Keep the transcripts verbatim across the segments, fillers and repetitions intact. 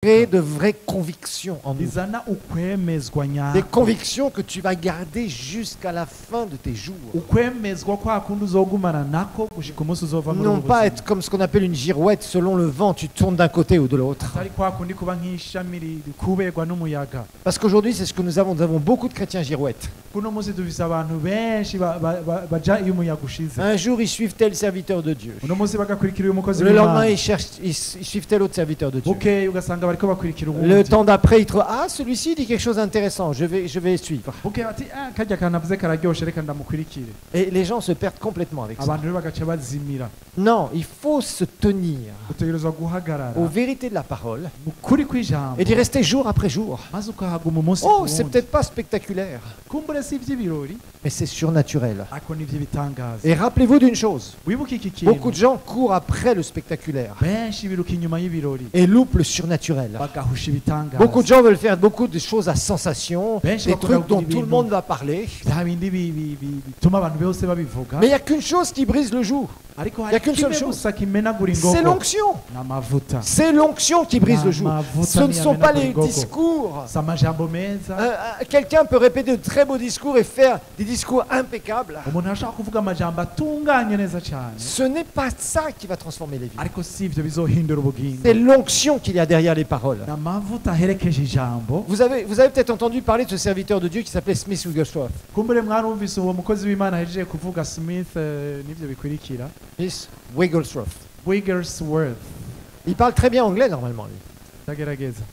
créer de vraies convictions en nous. bizana ukwemezwa Des nyako, convictions que tu vas garder jusqu'à la fin de tes jours. ukwemezwa kwa kundi uzogumana nako gushika umunsi uzova muri Non ubu pas buzima. être comme ce qu'on appelle une girouette selon le vent, tu tournes d'un côté ou de l'autre. atari kwa kundi kuba nk'ishami rikuberwa n'umuyaga. Parce qu'aujourd'hui, c'est ce que nous avons. Nous avons beaucoup de chrétiens girouettes. kuno munsi dufise abantu benshi ba- ba- ba- baja iyo umuyaga ushize. Un jour, ils suivent tel serviteur de Dieu. uno munsi bagakurikira uyu mukozi Le lendemain, w'Imana, ils, cherchent, ils, ils suivent tel autre serviteur de Dieu. bukeye ugasanga bariko bakurikira Le uwundi. temps d'après, ils trouvent ah, celui-ci dit quelque chose d'intéressant, je vais, je vais suivre. bukeye bati ah karya kantu avuze kararyoshe reka ndamukurikire. Et les gens se perdent complètement avec ça. abantu rero bagaca bazimira. Non, il faut se tenir utegerezwa guhagarara aux vérités de la parole mu kuri kw'ijambo et d'y rester jour après jour. maze ukahaguma umunsi Oh, ku c'est wundi. peut-être pas spectaculaire, kumbure si ivy'ibirori mais c'est surnaturel. ariko ni ivy'ibitangaza. Et rappelez-vous d'une chose, wibuke iki beaucoup de kintu, gens courent après le spectaculaire benshi biruka inyuma y'ibirori et loupent le surnaturel. bagahusha ibitangaza. Beaucoup de gens veulent faire beaucoup de choses à sensation, Ben, je des sais pas trucs comment dont vous tout le dites, monde non. va parler. bya bindi bi- bi- bi- bituma abantu bose babivuga. Mais il n'y a qu'une chose qui brise le jour, ariko y a hari qu'une seule kimwe chose. gusa kimenagura c'est ingogo l'onction. n'amavuta. C'est l'onction qui brise le jour. Ce ne sont pas les discours. si amajambo meza. Euh, euh, Quelqu'un peut répéter de très beaux discours et faire des discours impeccables. umuntu ashaka kuvuga amajambo atunganye neza cyane, Ce n'est pas ça qui va transformer les vies. ariko si ivyo bizohindura ubugingo. C'est l'onction qu'il y a derrière les paroles. n'amavuta aherekeje ijambo. Vous avez, vous avez peut-être entendu parler de ce serviteur de Dieu qui s'appelait Smith Wigglesworth. kumbure mwarumvise uwo mukozi w'Imana ahejeje kuvuga Smith eh, n'ivyo bikurikira. Smith Wigglesworth. Wigglesworth. Il parle très bien anglais normalement, lui. ndagerageza.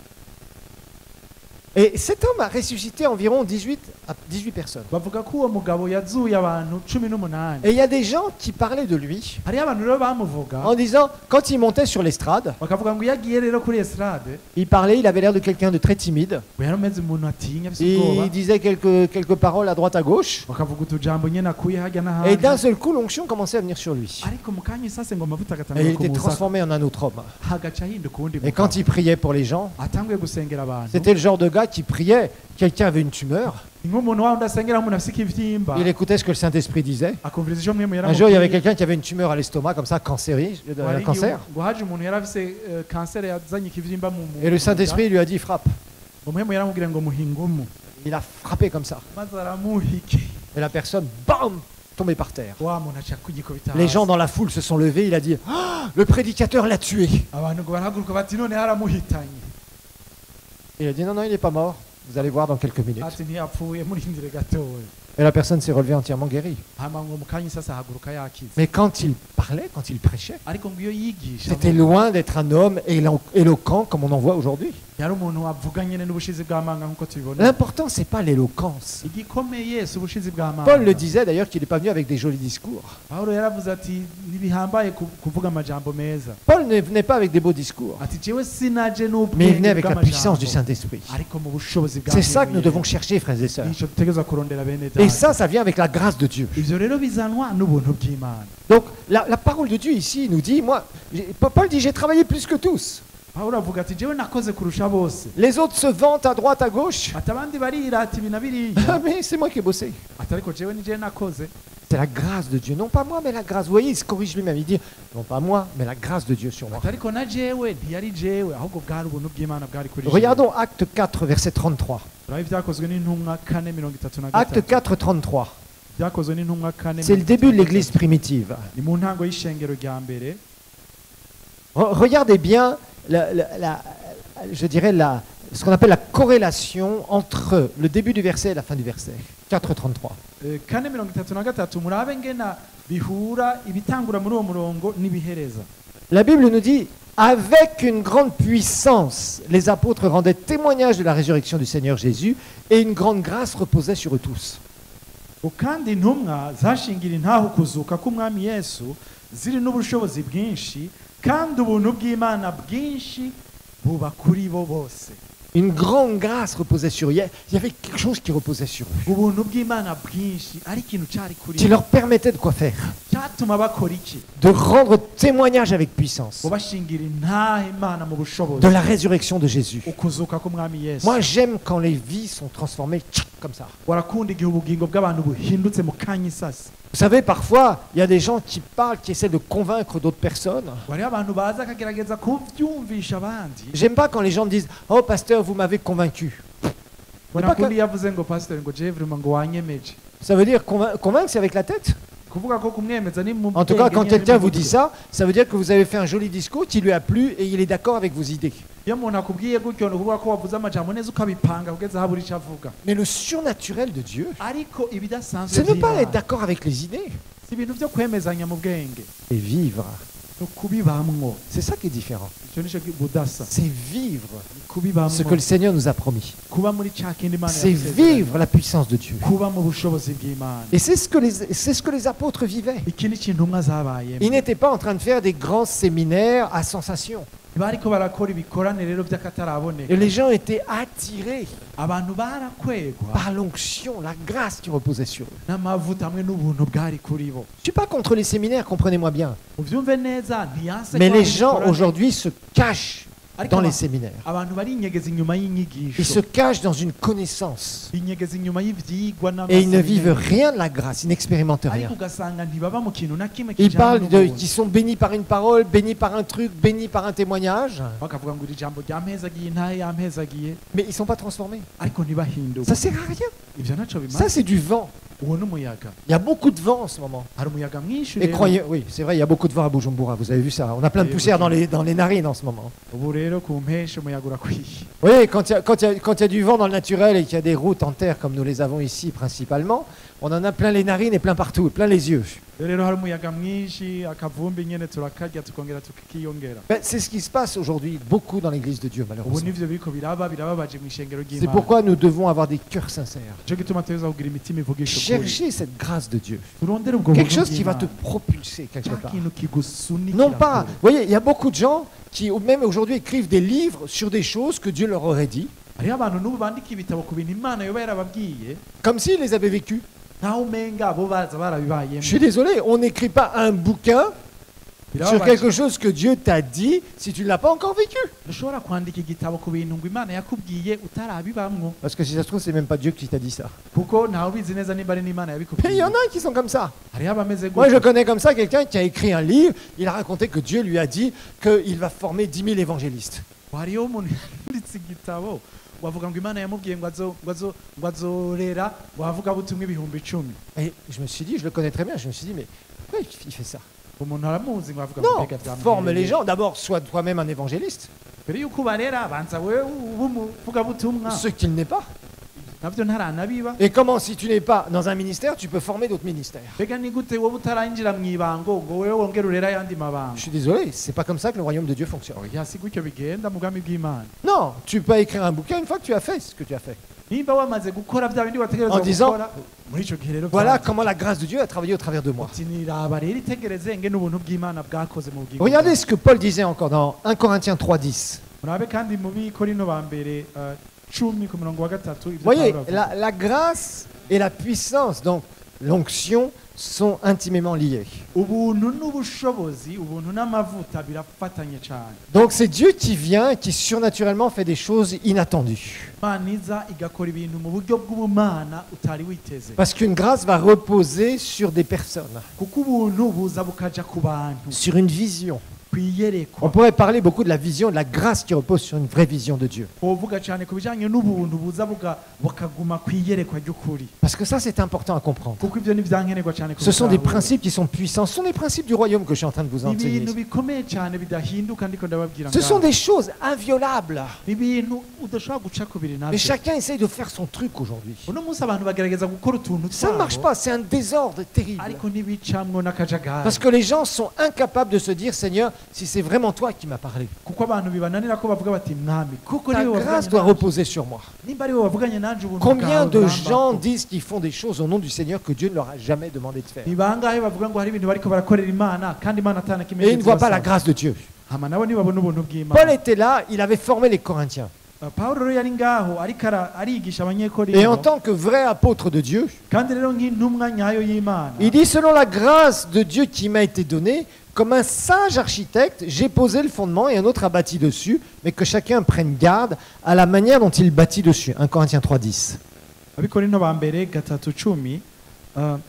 Et cet homme a ressuscité environ dix-huit à dix-huit personnes. bavuga ko uwo mugabo yazuye abantu cumi n'umunani. Et il y a des gens qui parlaient de lui hariyo abantu rero bamuvuga en disant, quand il montait sur l'estrade, bakavuga ngo iyo agiye rero kuri estrade il parlait, il avait l'air de quelqu'un de très timide. ngo yari ameze umuntu atinya afise ubwoba, Il disait quelques, quelques paroles à droite à gauche. bakavuga utujambo nyene akuye harya Et d'un n'ahandi, seul coup, l'onction commençait à venir sur lui. ariko mu kanya isase ngo amavuta Et il agatangura était kumuza transformé en un autre homme. hagaca ahinduka uwundi Et quand mugabo. il priait pour les gens, atanguye gusengera abantu, c'était le genre de gars qui priait. Quelqu'un avait une tumeur. ni nk'umuntu wa wundi asengera nk'umuntu afise ikivyimba, Il écoutait ce que le Saint-Esprit disait. akumviriza ivyo mwemu Un jour, il y avait yaramubwiye. quelqu'un qui avait une tumeur à l'estomac, comme ça, cancéri, Ngo euh, hari un igihe cancer. ngo haje umuntu yari afise eh, kanseri yazanye ikivyimba mu mu- Et le mu Saint-Esprit lui a dit, frappe. nda. umwemu yaramubwira ngo muhingumu, Il a frappé comme ça. maze aramuhike, Et la personne, bam, tombée par terre. wa muntu aca kugikubita Les hasi. gens dans la foule se sont levés. Il a dit, ah, le prédicateur l'a tué. abantu ngo barahaguruka bati none haramuhitanye. Il a dit, non, non, il n'est pas mort. Vous allez voir dans quelques minutes. ati ntiyapfuye murindire gatoya. Et la personne s'est relevée entièrement guérie. hama ngo mu kanya isase ahaguruka yakize. Mais quand il parlait, quand il prêchait, ariko ngo iyo yigisha c'était loin d'être un homme élo- éloquent comme on en voit aujourd'hui. yari umuntu avuga nyene n'ubushizi bw'amanga nk'uko tubibona. L'important, c'est pas l'éloquence. igikomeye si ubushizi bw'amanga. Paul le disait d'ailleurs qu'il n'est pas venu avec des jolis discours. pawulo yaravuze ati ntibihambaye ku- kuvuga amajambo meza. Paul ne venait pas avec des beaux discours, ati jewe sinaje mais il n'ubwenge venait avec la puissance du bw'amajambo, Saint-Esprit. ariko mu bushobozi bwa C'est ça que nous Mwemu devons Yera. chercher, frères et sœurs. Nico dutegerezwa kurondera bene Et data. ça, ça vient avec la grâce de Dieu. ivyo rero bizanwa n'ubuntu bw'Imana. Donc, la, la parole de Dieu ici nous dit, moi, j'ai- Paul dit, j'ai travaillé plus que tous. pawulo avuga ati jewe nakoze kurusha bose. Les autres se vantent à droite, à gauche. ati abandi barirata ibi na Ah, biriya, mais c'est moi qui ai bossé. ati ariko jewe ni jewe nakoze. C'est la grâce de Dieu. Non pas moi, mais la grâce. Vous voyez, il se corrige lui-même. Il dit, non pas moi, mais la grâce de Dieu sur moi. ati ariko na jewe ntiyari jewe ahubwo bwari ubuntu bw'Imana bwari kuri jewe. Regardons Acte quatre, verset trente-trois. turaba ibyakozwe n'intumwa kane mirongo itatu na Acte gatatu. quatre, trente-trois. byakozwe n'intumwa kane C'est le mirongo début itatu de na l'église gatatu. primitive. ni mu ntango y'ishengero rya mbere. Re- Regardez bien, la- la- la- je dirais, la, ce qu'on appelle la corrélation entre le début du verset et la fin du verset. quatre, trente-trois. Eh, kane mirongo itatu na gatatu murabe ngena bihura ibitangura muri uwo murongo n'ibihereza. La Bible nous dit, avec une grande puissance, les apôtres rendaient témoignage de la résurrection du Seigneur Jésus et une grande grâce reposait sur eux tous. ngo kandi intumwa zashingira intaho kuzuka k'umwami yesu ziri n'ubushobozi bwinshi kandi ubuntu bw'Imana bwinshi buba kuri bo bose. Une grande grâce reposait sur eux. Il y a- il y avait quelque chose qui reposait sur eux, ubuntu bw'Imana bwinshi ari ikintu cyari kuri qui bo. leur permettait de quoi faire? cyatuma bakora iki? De rendre témoignage avec puissance ngo bashingira intahe Imana mu bushobozi de la résurrection de Jésus. ukuzuka k'umwami yesu. Moi, j'aime quand les vies sont transformées tchic, comme ça. warakunda igihe ubugingo bw'abantu buhindutse mu kanya isasi. Vous savez, parfois, il y a des gens qui parlent, qui essaient de convaincre d'autres personnes. hariho abantu baza akagerageza kubyumvisha abandi J'aime pas quand les gens me disent « Oh, pasteur, vous m'avez convaincu ». ubona kundi yavuze ngo pastor ngo je vraiment ngo wanyemeje. Ça veut dire convain- convaincre, c'est avec la tête. kuvuga ko kumwemeza ni mu En tout cas, bwenge quand nyene quelqu'un ni mu vous dit buryo. ça, ça veut dire que vous avez fait un joli discours qui lui a plu et il est d'accord avec vos idées. iyo umuntu akubwiye gutyo ni ukuvuga ko wavuze amajambo neza ukabipanga kugeza aho buri icyo avuga, Mais le surnaturel de Dieu, ariko ibidasanzwe c'est ne pas by'Imana être d'accord avec les idées si ibintu byo kwemezanya mu bwenge, et vivre. ni ukubibamwo. C'est ça qui est différent. icyo nicyo budasa, C'est vivre ni kubibamwo, ce que le Seigneur nous a promis. kuba muri cya kindi Imana C'est yagusezeranye, vivre la puissance de Dieu. kuba mu bushobozi bw'Imana. Et c'est ce que les, c'est ce que les apôtres vivaient. iki ni ikintu intumwa zabayemo. Ils n'étaient pas en train de faire des grands séminaires à sensation. bariko barakora ibikorane rero by'akataraboneka, Et les gens étaient attirés abantu barakwegwa par l'onction, la grâce qui reposait sur eux. n'amavuta hamwe n'ubuntu bwari kuri bo. Je ne suis pas contre les séminaires, comprenez-moi bien. ubyumve neza, ntiyanse Mais ko les hari gens ibikorane, aujourd'hui se cachent ariko dans les aba- séminaires. abantu barinyegeza inyuma Ils y'inyigisho, se cachent dans une connaissance. binyegeza inyuma y'ivyigwa Et ils ne n'amaseminaire, vivent rien de la grâce, ils n'expérimentent rien. ariko ugasanga ntibaba mu kintu na kimwe Ils kijanye parlent de, n'ubuntu. qu'ils sont bénis par une parole, bénis par un truc, bénis par un témoignage, bakavuga ngo iri jambo ryampezagiye ntahe yampezagiye, mais ils ne sont pas transformés. ariko ntibahinduke. Ça sert à rien. ivyo naco Ça, bimaze. c'est du vent. uwo n'umuyaga, Il y a beaucoup de vent en ce moment. hari umuyaga mwinshi Et rero. croyez, oui, c'est vrai, il y a beaucoup de vent à Bujumbura, vous avez vu ça. On a plein de Oui, poussière oui. dans les, dans les narines en ce moment. ubu rero ku mpesha umuyaga urakwiye. Oui, quand il y a, quand il y a- quand il y a du vent dans le naturel et qu'il y a des routes en terre comme nous les avons ici principalement, on en a plein les narines et plein partout, plein les yeux. rero hari umuyaga mwinshi, akavumbi nyene turakarya tukongera tukiyongera. Ben, c'est ce qui se passe aujourd'hui beaucoup dans l'église de Dieu, ubu malheureusement. nivyo biriko biraba birababaje mw'ishengero C'est ry'Imana. pourquoi nous devons avoir des cœurs sincères. Nico gituma tuza kugira imitima ivugisha ukuri, Chercher cette grâce de Dieu. turondere ubwo Quelque buntu chose qui va te bw'Imana. propulser quelque Cya part. kintu kigusunikira Non pas, kure. vous voyez, il y a beaucoup de gens qui, ou même aujourd'hui, écrivent des livres sur des choses que Dieu leur aurait dit, hariho abantu n'ubu bandika ibitabo ku bintu Imana yoba yarababwiye, comme s'ils les avaient vécus. ntaho umenga bo baza barabibayemo. Je suis désolé, on n'écrit pas un bouquin sur Birababaje. quelque chose que Dieu t'a dit si tu ne l'as pas encore vécu. ntushobora kwandika igitabo ku bintu ngo Imana yakubwiye utarabibamwo, Parce que si ça se trouve, c'est même pas Dieu qui t'a dit ça. kuko ntawe ubizi neza niba ari n'Imana Mais il yabikubwiye. y en a qui sont comme ça. hariho abameze Moi, je gutyo. connais comme ça quelqu'un qui a écrit un livre. Il a raconté que Dieu lui a dit qu'il va former dix mille évangélistes. hariho umuntu yanditse igitabo wavuga ngo Imana yamubwiye ngo azo ngo azo ngo azorera wavuga butumwa ibihumbi icumi. Et je me suis dit, je le connais très bien, je me suis dit, mais pourquoi il fait ça? umuntu aramuzi ngo avuga ngo Non, mbega byamubereye. forme les gens. D'abord, sois toi-même un évangéliste. mbere yuko ubarera banza wewe ube umuvuga butumwa, Ce qu'il n'est pas. navyo ntaranabiba. Et comment, si tu n'es pas dans un ministère, tu peux former d'autres ministères? mbega ni gute wowe utarayinjira mu ibango ngo wewe wongere urera ayandi Je mabanga? suis désolé, c'est pas comme ça que le royaume de Dieu fonctionne. oya si gutyo bigenda mu bwami bw'Imana. Non, tu peux écrire un bouquin une fois que tu as fait ce que tu as fait. nimba wamaze gukora bya bindi En wategerezwa disant, gukora muri ico gihe rero voilà byaje. comment la grâce de Dieu a travaillé au travers de moi. uti niraba rero itegereze nge n'ubuntu bw'Imana bwakoze mu bugingo Regardez bwawe. ce que Paul disait encore dans un Corinthiens trois dix. murabe kandi mu bikorino ba mbere eh, cumi ku murongo wa gatatu Vous ivyo voyez, Pawulo avuga. la, la grâce et la puissance, donc l'onction, sont intimement liés. ubuntu n'ubushobozi, ubuntu n'amavuta birafatanye cyane. Donc c'est Dieu qui vient, qui surnaturellement fait des choses inattendues. Imana iza igakora ibintu mu buryo bw'ubumana utari witeze, Parce qu'une grâce va reposer sur des personnes, kuko ubuntu buza bukaja ku bantu sur une vision. On kwiyerekwa. pourrait parler beaucoup de la vision, de la grâce qui repose sur une vraie vision de Dieu. uvuga cyane ku bijanye n'ubuntu buza buga- bukaguma kwiyerekwa ry'ukuri, Parce que ça, c'est important à comprendre. kuko ivyo ni vyankenerwa cyane Ce sont des kubitahura. principes qui sont puissants. Ce sont les principes du royaume que je suis en train de vous Ni enseigner. ibintu ici. bikomeye cyane bidahinduka ndiko ndababwira Ce sont ngaho. des choses inviolables. Ni ibintu udashobora guca kubiri Mais navyo. chacun essaye de faire son truc aujourd'hui. uno munsi abantu bagerageza gukora utuntu Ça ne marche twabo, pas, c'est un désordre terrible. ariko ntibicamwo n'akajagari, Parce que les gens sont incapables de se dire, Seigneur, si c'est vraiment toi qui m'as parlé, kuko abantu bibananira ko bavuga bati mwami kuko ta niwe grâce wavuganye doit nanje. reposer sur moi. nimba ariwe wavuganye nanje ubuntu Combien bwawe de burambako. gens disent qu'ils font des choses au nom du Seigneur que Dieu ne leur a jamais demandé de faire? ni bangahe bavuga ngo hari ibintu bariko barakorera Imana kandi Imana atana Et ils ne voient pas la grâce de Dieu. hama nabo ntibabona ubuntu Paul bw'Imana. était là, il avait formé les Corinthiens. Uh, Pawulo rero yari ngaho ariko ara- arigisha Et en abanyekorinto, tant que vrai apôtre de Dieu, kandi rero nk'intumwa nyayo y'Imana il dit, selon la grâce de Dieu qui m'a été donnée, comme un sage architecte, j'ai posé le fondement et un autre a bâti dessus, mais que chacun prenne garde à la manière dont il bâtit dessus. un Corinthiens trois dix. abikorinto ba mbere gatatu cumi uh,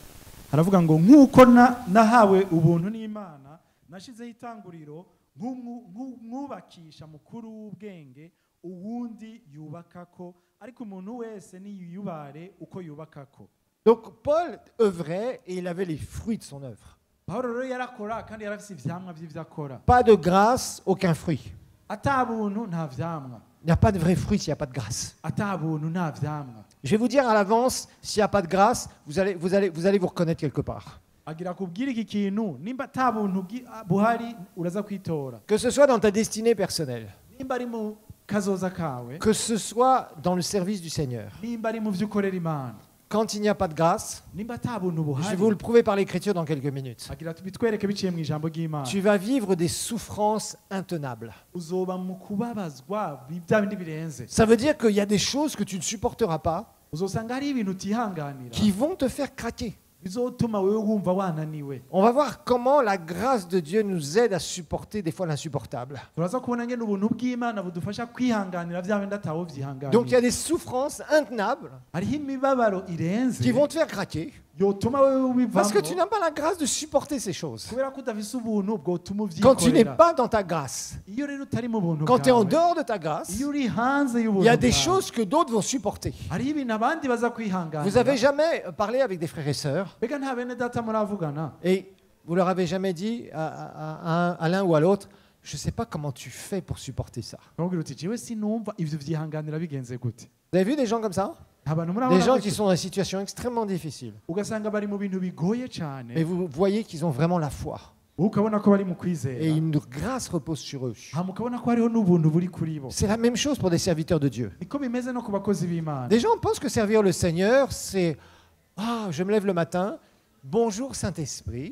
haravuga ngo nk'uko na- nahawe ubuntu n'Imana nashizeho itanguriro nk'umwu- nk'umwubakisha mukuru w'ubwenge uwundi yubakako ariko umuntu wese niyubare uko yubakako. Donc Paul œuvrait et il avait les fruits de son œuvre. Pawulo rero yarakora kandi yarafise ivyamwa vy'ivyo akora. Pas de grâce, aucun fruit. Ata buntu nta vyamwa, Il n'y a pas de vrai fruit s'il n'y a pas de grâce. ata buntu nta vyamwa. Je vais vous dire à l'avance, s'il n'y a pas de grâce, vous allez vous, allez, vous allez vous reconnaître quelque part. Agira kubwira iki kintu nimba ata buntu bwi- buhari uraza kwitora. Que ce soit dans ta destinée personnelle, Nimba ari mu kazoza kawe, que ce soit dans le service du Seigneur. nimba ari mu vyo ukorera Imana, Quand il n'y a pas de grâce, nimba ata buntu je vais buhari, vous le prouver par l'écriture dans quelques minutes. agira tubitwereke biciye mu ijambo ry'Imana. Tu vas vivre des souffrances intenables. Uzoba mu kubabazwa bya bindi birenze. Ça veut dire qu'il y a des choses que tu ne supporteras pas Uzosanga hari ibintu utihanganira qui vont te faire craquer. bizotuma wewe wumva wananiwe. On va voir comment la grâce de Dieu nous aide à supporter des fois l'insupportable. Turaza kubona ngene ubuntu bw'Imana budufasha kwihanganira bya bindi atawo Donc il y vyihanganira. a des souffrances intenables Hariho imibabaro irenze qui vont te faire craquer yotuma wewe parce que tu ubivamo n'as pas la grâce de supporter ces choses. kubera ko udafise ubuntu bwotuma Quand tu n'es uvyikorera. pas dans ta grâce, Iyo rero utari mu buntu quand tu es en bwawe, dehors de ta grâce, iyo uri hanze il y'ubuntu y a des bwawe, choses que d'autres vont supporter. hariho ibintu abandi baza Vous kwihanganira. avez jamais parlé avec des frères et sœurs Mbega nta bene data muravugana et vous leur avez jamais dit à, à- à- à l'un ou à l'autre, je ne sais pas comment tu fais pour supporter ça. bamubwira uti jewe sinumva ivyo vyihanganira bigenze gute. Vous avez vu des gens comme ça? Abantu Des murabona gens gute? qui sont dans des situations extrêmement difficiles. ugasanga bari mu bintu bigoye Mais cyane vous voyez qu'ils ont vraiment la foi. ukabona ko bari mu Et kwizera une grâce repose sur eux. hama ukabona ko hariho n'ubuntu buri kuri bo. C'est la même chose pour des serviteurs de Dieu. Niko bimeze no ku bakozi b'Imana. Des gens pensent que servir le Seigneur, c'est ah, je me lève le matin, bonjour Saint-Esprit,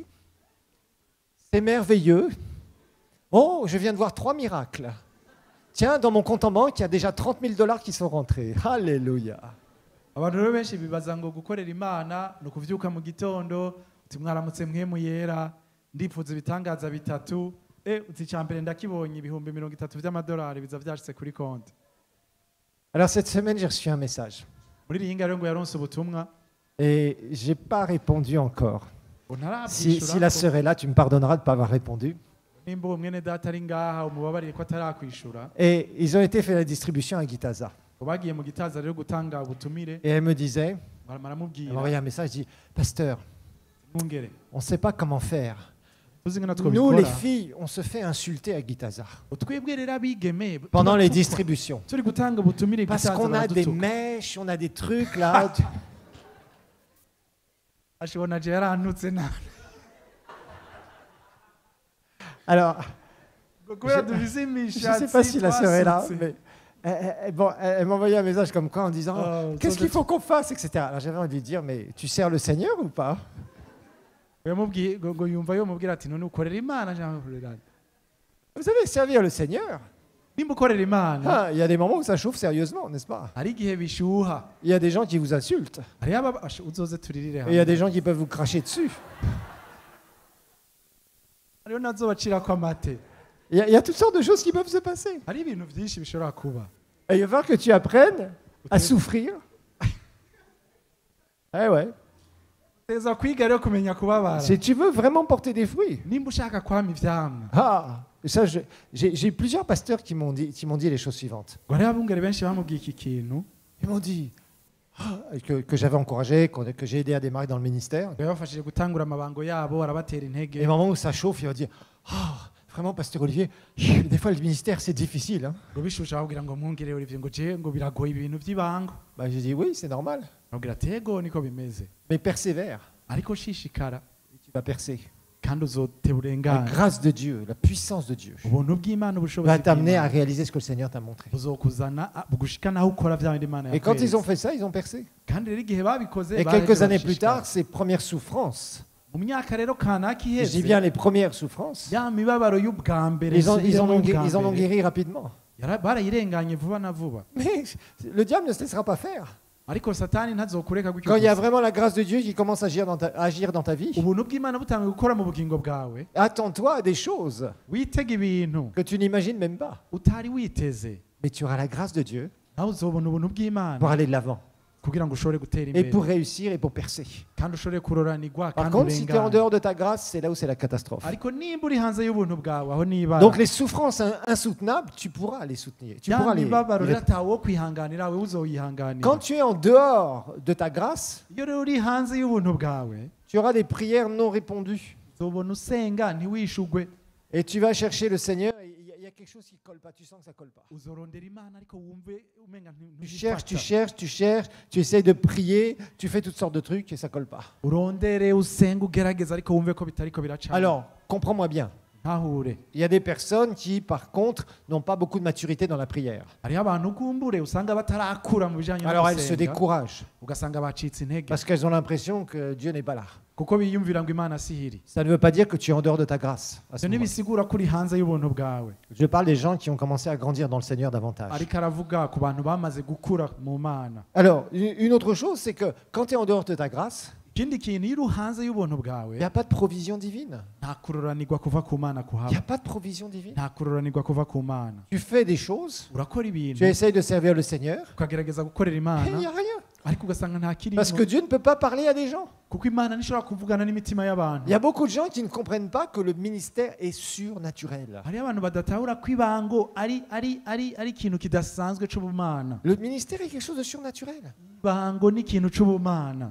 c'est merveilleux. Oh, je viens de voir trois miracles. Tiens, dans mon compte en banque, il y a déjà trente mille dollars qui sont rentrés. Alléluia. Abantu rero benshi bibaza ngo gukorera Imana ni ukuvyuka mu gitondo uti mwaramutse mwemu yera ndipfuza ibitangaza bitatu eh uti cyambere ndakibonye ibihumbi mirongo itatu vy'amadolari biza vyashitse kuri konti. Alors cette semaine, j'ai reçu un message Muri iyi ngaro ngo yaronse ubutumwa et j'ai pas répondu encore. ngo Si, ntarabyishura si la sœur est là, tu me pardonneras de ne pas avoir répondu. nimba uwo mwene data ari ngaha umubabarire ko atarakwishura. Et ils ont été fait la distribution à Gitaza. Ngo bagiye mu gitaza rero gutanga ubutumire Et elle me disait, elle m'a baramubwira envoyé un message, elle dit, Pasteur, mwungere on ne sait pas comment faire. tuzi ngana Nous, les twabikora filles, on se fait insulter à Gitaza twebwe rero abigeme pendant les turatukwa. distributions. turi gutanga ubutumire Parce gitaza qu'on a des baradutuka. mèches, on a des trucs là. ashobona je yarantutse na Alors, kubera Je- dufise je ne imishatsi sais pas si la sœur est là, twasutse. mais elle, elle- bon, elle- elle m'a envoyé un message comme quoi en disant, Oh, qu'est-ce so qu'il that- faut qu'on fasse, et cetera. Alors j'avais envie de lui dire, mais tu sers le Seigneur ou pas? yamubwiye ngo ngo yumva yomubwira ati none ukorera Imana cyangwa ukorera nde? Vous savez, servir le Seigneur, nimba ukorera Imana ah, il y a des moments où ça chauffe sérieusement, n'est-ce pas? hari igihe bishuha Il y a des gens qui vous insultent, hari aba ash- uzoze turirire et il y a hamwe des gens qui peuvent vous cracher dessus. hariho nazobacirako amate Il y, a, il y a toutes sortes de choses qui peuvent se passer. hari ibintu byinshi bishobora kuba Et il va falloir que tu apprennes à souffrir. Eh ouais. teza kwiga rero kumenya kubabara Si tu veux vraiment porter des fruits. nimba ushaka kwama ivyamwa Ah, et ça, je- j'ai j'ai eu plusieurs pasteurs qui m'ont dit, qui m'ont dit les choses suivantes. ngo hariho abungere benshi bamubwiye iki kintu Ils m'ont dit ah, que, que j'avais encouragé, qu'on- que j'ai aidé à démarrer dans le ministère. ngo yabafashije gutangura amabango yabo arabatera intege Et au moment où ça chauffe, il va dire ah, vraiment, pasteur Olivier, des fois le ministère c'est difficile. Hein. ngo bishusha babwira ngo mwungere Olivier ngo je ngo biragoye ibintu by'ibango Bah, j'ai dit oui, c'est normal, babwira tego niko bimeze mais persévère, ariko shishikara et tu vas percer. kandi uzoteba La urengana grâce de Dieu, la puissance de Dieu ubuntu bw'Imana ubushobozi va t'amener à bw'Imana réaliser ce que le Seigneur t'a montré. buzokuzana a- bugushikana aho ukora vya bindi Imana Et quand ils ont yakweretse fait ça, ils ont percé. kandi rero igihe babikoze Et baje quelques années plus bashishikara. tard, ces premières souffrances, mu myaka rero kanaka je dis iheze bien les premières souffrances, ya mibabaro y'ubwa mbere ils, ont- ils en ont, nsubiyemo gué- y'ubwa ils en ont mbere, guéri rapidement. yara- barayirenganye vuba na vuba Mais le diable ne se laissera pas faire. ariko satani ntazokureka gutyo Quand il y a gusa. vraiment la grâce de Dieu qui commence à agir dans ta, à agir dans ta vie, ubuntu bw'Imana butangiye gukora mu bugingo bwawe attends-toi à des choses witega ibintu que tu n'imagines même pas. utari witeze Mais tu auras la grâce de Dieu nawe uzobona ubuntu pour bw'Imana aller de l'avant. kugira ngo ushobore gutera et imbere pour réussir et pour percer. kandi ushobore kuroranirwa Par kandi contre, si tu es en urengane dehors de ta grâce, c'est là où c'est la catastrophe. ariko nimba uri hanze y'ubuntu bwawe aho niba Donc les souffrances in- insoutenables, tu pourras les soutenir. Tu ya pourras les... mibabaro les- rero atawe wo kwihanganira we uzoyihanganira Quand tu es en dehors de ta grâce, iyo rero uri hanze y'ubuntu bwawe tu auras des prières non répondues. uzobona usenga ntiwishugwe Et tu vas chercher le Seigneur et il y a- il y a quelque chose qui ne colle pas. Tu sens que ça ne colle pas. uzorondera imana ariko wumve umenga nti- Tu cherches, tu ntibifata. cherches, tu cherches, tu essayes de prier, tu fais toutes sortes de trucs et ça ne colle pas. urondere usenga ugerageza ariko wumve ko bitariko biracana Alors, comprends-moi bien. ntahure Il y a des personnes qui, par contre, n'ont pas beaucoup de maturité dans la prière. hariho abantu kumbure usanga batarakura mu bijanye no Alors elles se gusenga découragent ugasanga bacitse intege parce qu'elles ont l'impression que Dieu n'est pas là. kuko biyumvira ngo imana sihiri Ça ne veut pas dire que tu es en dehors de ta grâce. à ce ivyo moment-là. ntibisigura ko uri hanze y'ubuntu bwawe Je parle des gens qui ont commencé à grandir dans le Seigneur davantage. ariko aravuga ku bantu bamaze gukura mu mana Alors, une une autre chose, c'est que quand tu es en dehors de ta grâce, ikindi kintu iyo uri hanze y'ubuntu bwawe il n'y a pas de provision divine. nta kuroranirwa kuva ku mana Il n'y a kuhaba pas de provision divine. nta kuroranirwa kuva ku mana Tu fais des choses, urakora tu ibintu essayes de servir le Seigneur, ukagerageza gukorera et il imana n'y a rien. ariko ugasanga nta kirimo Parce que Dieu ne peut pas parler à des gens. kuko imana ntishobora kuvugana n'imitima y'abantu Il y a beaucoup de gens qui ne comprennent pas que le ministère est surnaturel. hariho abantu badatahura ko ibango ari ari ari ari ikintu kidasanzwe c'ubumana Le ministère est quelque chose de surnaturel. ibango ni ikintu c'ubumana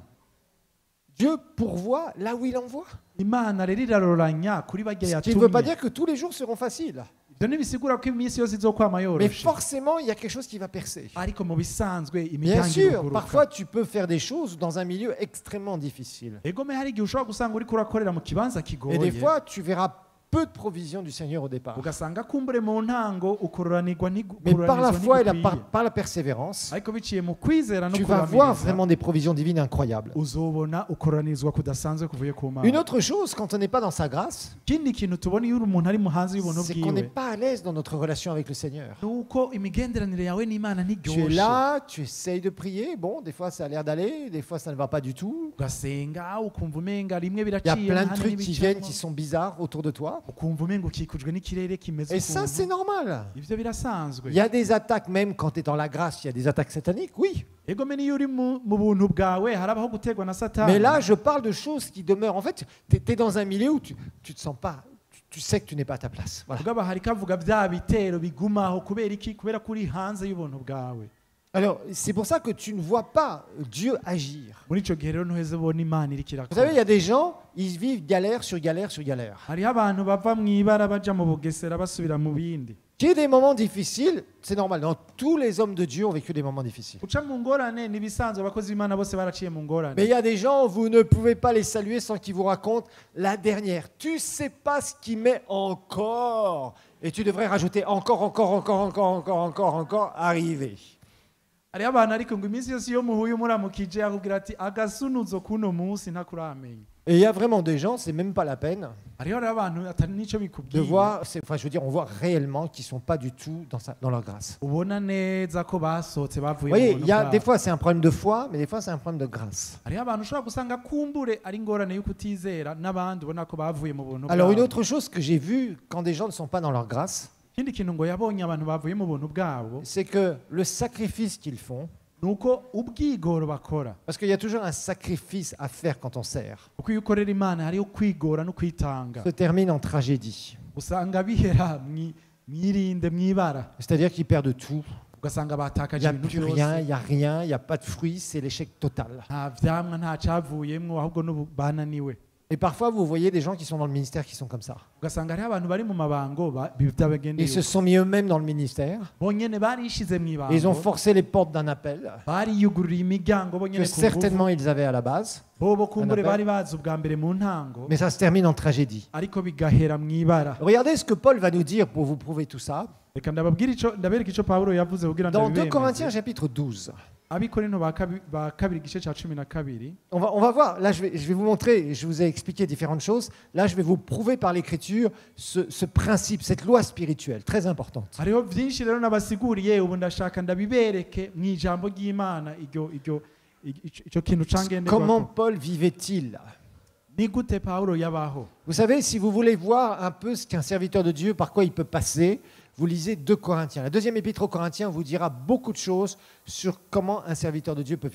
Dieu pourvoit là où il envoie. imana rero iraroranya kuri barya Ce qui ne veut pas yatumye dire que tous les jours seront faciles. ibyo ntibisigura ko iminsi yose izokwama Mais yoroshe forcément, il y a quelque chose qui va percer. ariko mu bisanzwe Bien imiryango sûr, iruguruka parfois tu peux faire des choses dans un milieu extrêmement difficile. egome hari igihe ushobora gusanga uriko urakorera mu kibanza Et des kigoye fois, tu verras peu de provision du Seigneur au départ. ugasanga kumbure mu ntango ukororanirwa Mais par la n'ikuranizwa foi et la- par, n'igukwiye par la persévérance, ariko biciye mu kwizera no tu vas voir kuramiriza vraiment des provisions divines incroyables. uzobona ukororanizwa kudasanzwe kuvuye ku Une mana autre chose, quand on n'est pas dans sa grâce, ikindi kintu tubona iyo uri umuntu ari mu hanze y'ubuntu c'est qu'on n'est bwiwe pas à l'aise dans notre relation avec le Seigneur. ni uko imigenderanire yawe n'imana Tu es ntiryoshe là, tu essayes de prier. Bon, des fois ça a l'air d'aller, des fois ça ne va pas du tout. ugasenga ukumva umenga rimwe Il y a biraciye plein de ahandi trucs qui ntibicamo. viennent qui sont bizarres autour de toi. ukumva umenga ukikujwe n'ikirere kimeze Et ça, c'est ukuntu normal. ivyo birasanzwe Il y a des attaques, même quand tu es dans la grâce, il y a des attaques sataniques, oui. egome niyo uri mu mu buntu bwawe harabaho gutegwa na satani Mais là, je parle de choses qui demeurent. En fait, tu es dans un milieu où tu ne te sens pas, tu, tu sais que tu n'es pas à ta place. Voilà. mugabo hari kavuga bya bitero bigumaho kubera iki kubera ko uri hanze y'ubuntu bwawe Alors, c'est pour ça que tu ne vois pas Dieu agir. muri ico gihe rero ntuheze ubona imana iriko Vous savez, il y irakora a des gens, ils vivent galère sur galère sur galère. hariho abantu bava mu ibara baja mu bugesera basubira mu bindi Qu'il y ait des moments difficiles, c'est normal. Dans tous les hommes de Dieu ont vécu des moments difficiles. guca mu ngorane n'ibisanzwe abakozi b'imana bose baraciye mu ngorane Mais il y a des gens, vous ne pouvez pas les saluer sans qu'ils vous racontent la dernière. Tu sais pas ce qui met encore. Et tu devrais rajouter encore, encore, encore, encore, encore, encore, encore, arriver. hariho abantu ariko ngo iminsi yose iyo muhuye umuramukije akubwira ati agasunuzo k'uno munsi ntakuramenya Et il y a vraiment des gens, c'est même pas la peine hariho rero abantu atari n'ico de bikubwiye voir, c'est- enfin je veux dire, on voit réellement qu'ils sont pas du tout dans, sa- dans leur grâce. ubona neza ko basohotse Vous bavuye voyez, mu il y a, buntu des bwabo. fois c'est un problème de foi, mais des fois c'est un problème de grâce. hariho abantu ushobora gusanga kumbure ari ingorane yo kutizera n'abandi ubona ko bavuye mu buntu Alors une bwabo autre chose que j'ai vue quand des gens ne sont pas dans leur grâce, ikindi kintu ngo yabonye abantu bavuye mu buntu bwabo c'est que le sacrifice qu'ils font, ni uko ubwigoro bakora parce qu'il y a toujours un sacrifice à faire quand on sert, kuko iyo ukorera imana hariho kwigora no kwitanga se termine en tragédie. usanga bihera mwi- mwirinde mwibara C'est-à-dire qu'ils perdent tout. ugasanga Il batakaje n'y a ibintu plus rien, byose il n'y a rien, il n'y a pas de fruits, c'est l'échec total. nta vyamwa nta cavuyemwo ahubwo n'ubu bananiwe Et parfois, vous voyez des gens qui sont dans le ministère qui sont comme ça. ugasanga hariho abantu bari mu mabango ba- Ils bitabagendeye se sont mis eux-mêmes dans le ministère. bonyene barishize mu Ils ont ibango forcé les portes d'un appel bariyugururiye imiryango que bonyene ku nguvu certainement ils avaient à la base. bobo kumbure appel. bari bazi ubwa mbere mu ntango Mais ça se termine en tragédie. ariko bigahera mwibara Regardez ce que Paul va nous dire pour vous prouver tout ça. reka ndababwire ico ndabereka ico Pawulo yavuze kugira Dans deux ndabibemeze Corinthiens chapitre douze. abikorinto ba kabi- ba kabiri igice ca cumi na kabiri On va, on va voir, là je vais, je vais vous montrer, je vous ai expliqué différentes choses. Là je vais vous prouver par l'écriture ce, ce principe, cette loi spirituelle, très importante. hariho vyinshi rero nabasiguriye ubu ndashaka ndabibereke mu ijambo ry'imana iryo iryo ico ico kintu Comment cangenderwako Paul vivait-il? ni gute Pawulo yabaho Vous savez, si vous voulez voir un peu ce qu'un serviteur de Dieu, par quoi il peut passer, vous lisez deux Corinthiens. La deuxième épître aux Corinthiens vous dira beaucoup de choses sur comment un serviteur de Dieu peut vivre.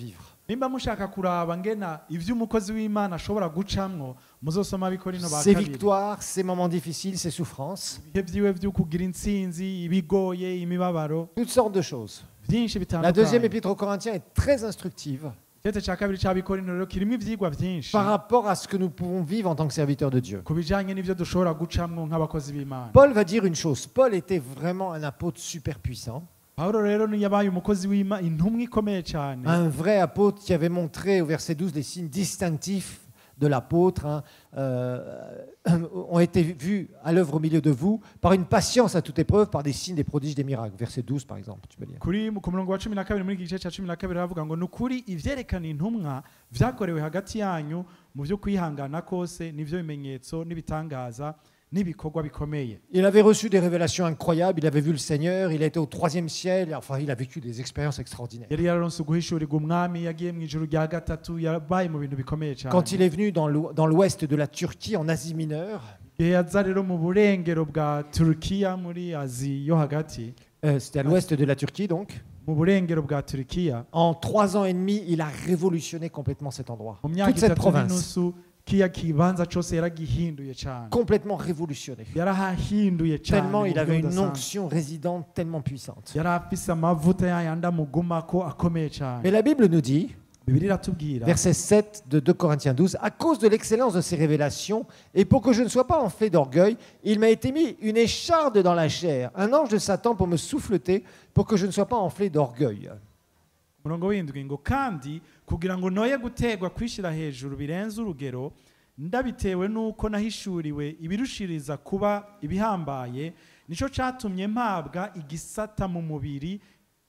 nimba mushaka kuraba ngena ivyo umukozi w'Imana ashobora gucamwo muzosoma Abikorino ba Ses kabiri victoires, ses moments difficiles, ses souffrances, ibihe vyiwe vyo kugira intsinzi ibigoye imibabaro toutes sortes de choses. vyinshi La deuxième bitandukanye épître aux Corinthiens est très instructive Igitete ca kabiri c'Abikorino rero kirimo ivyigwa vyinshi par rapport à ce que nous pouvons vivre en tant que serviteurs de Dieu. ku bijanye n'ivyo dushobora gucamwo nk'abakozi b'Imana. Paul va dire une chose. Paul était vraiment un apôtre super puissant, Pawulo rero ni yabaye umukozi w'Imana intumwa ikomeye cyane un vrai apôtre qui avait montré au verset douze les signes distinctifs de l'apôtre, hein, euh, ont été vus à l'œuvre au milieu de vous par une patience à toute épreuve, par des signes, des prodiges, des miracles. Verset douze par exemple, tu peux lire. kuri ku murongo wa cumi na kabiri muri iki gice cya cumi na kabiri aravuga ngo ni ukuri ivyerekana intumwa vyakorewe hagati yanyu mu vyo kwihangana kose n'ivyo bimenyetso n'ibitangaza n'ibikorwa bikomeye. Il avait reçu des révélations incroyables, il avait vu le Seigneur, il a été au troisième ciel, enfin il a vécu des expériences extraordinaires. Yari yararonse guhishurirwa umwami yagiye mu ijuru rya gatatu yabaye mu bintu bikomeye cyane. Quand il est venu dans l'ou- dans l'ouest de la Turquie, en Asie mineure, Igihe yaza rero mu burengero bwa Turukiya muri Azi yo hagati euh, c'était à l'ouest de la Turquie donc, mu burengero bwa Turukiya en trois ans et demi, il a révolutionné complètement cet endroit. mu myaka Toute cette itatu province, n'inusu kiya kibanza cose yaragihinduye cyane complètement révolutionné. yarahahinduye cyane Tellement mu il buryo avait une budasanzwe. onction résidente tellement puissante. yari afise amavuta yayandi amugumako akomeye cyane. Mais la Bible nous dit, Bibiliya iratubwira verset sept de deux Corinthiens douze, à cause de l'excellence de ses révélations, et pour que je ne sois pas enflé d'orgueil, il m'a été mis une écharde dans la chair, un ange de Satan pour me souffleter, pour que je ne sois pas enflé d'orgueil. umurongo w'indwi ngo kandi kugira ngo noye gutegwa kwishira hejuru birenze urugero ndabitewe nuko nahishuriwe ibirushiriza kuba ibihambaye nico catumye mpabwa igisata mu mubiri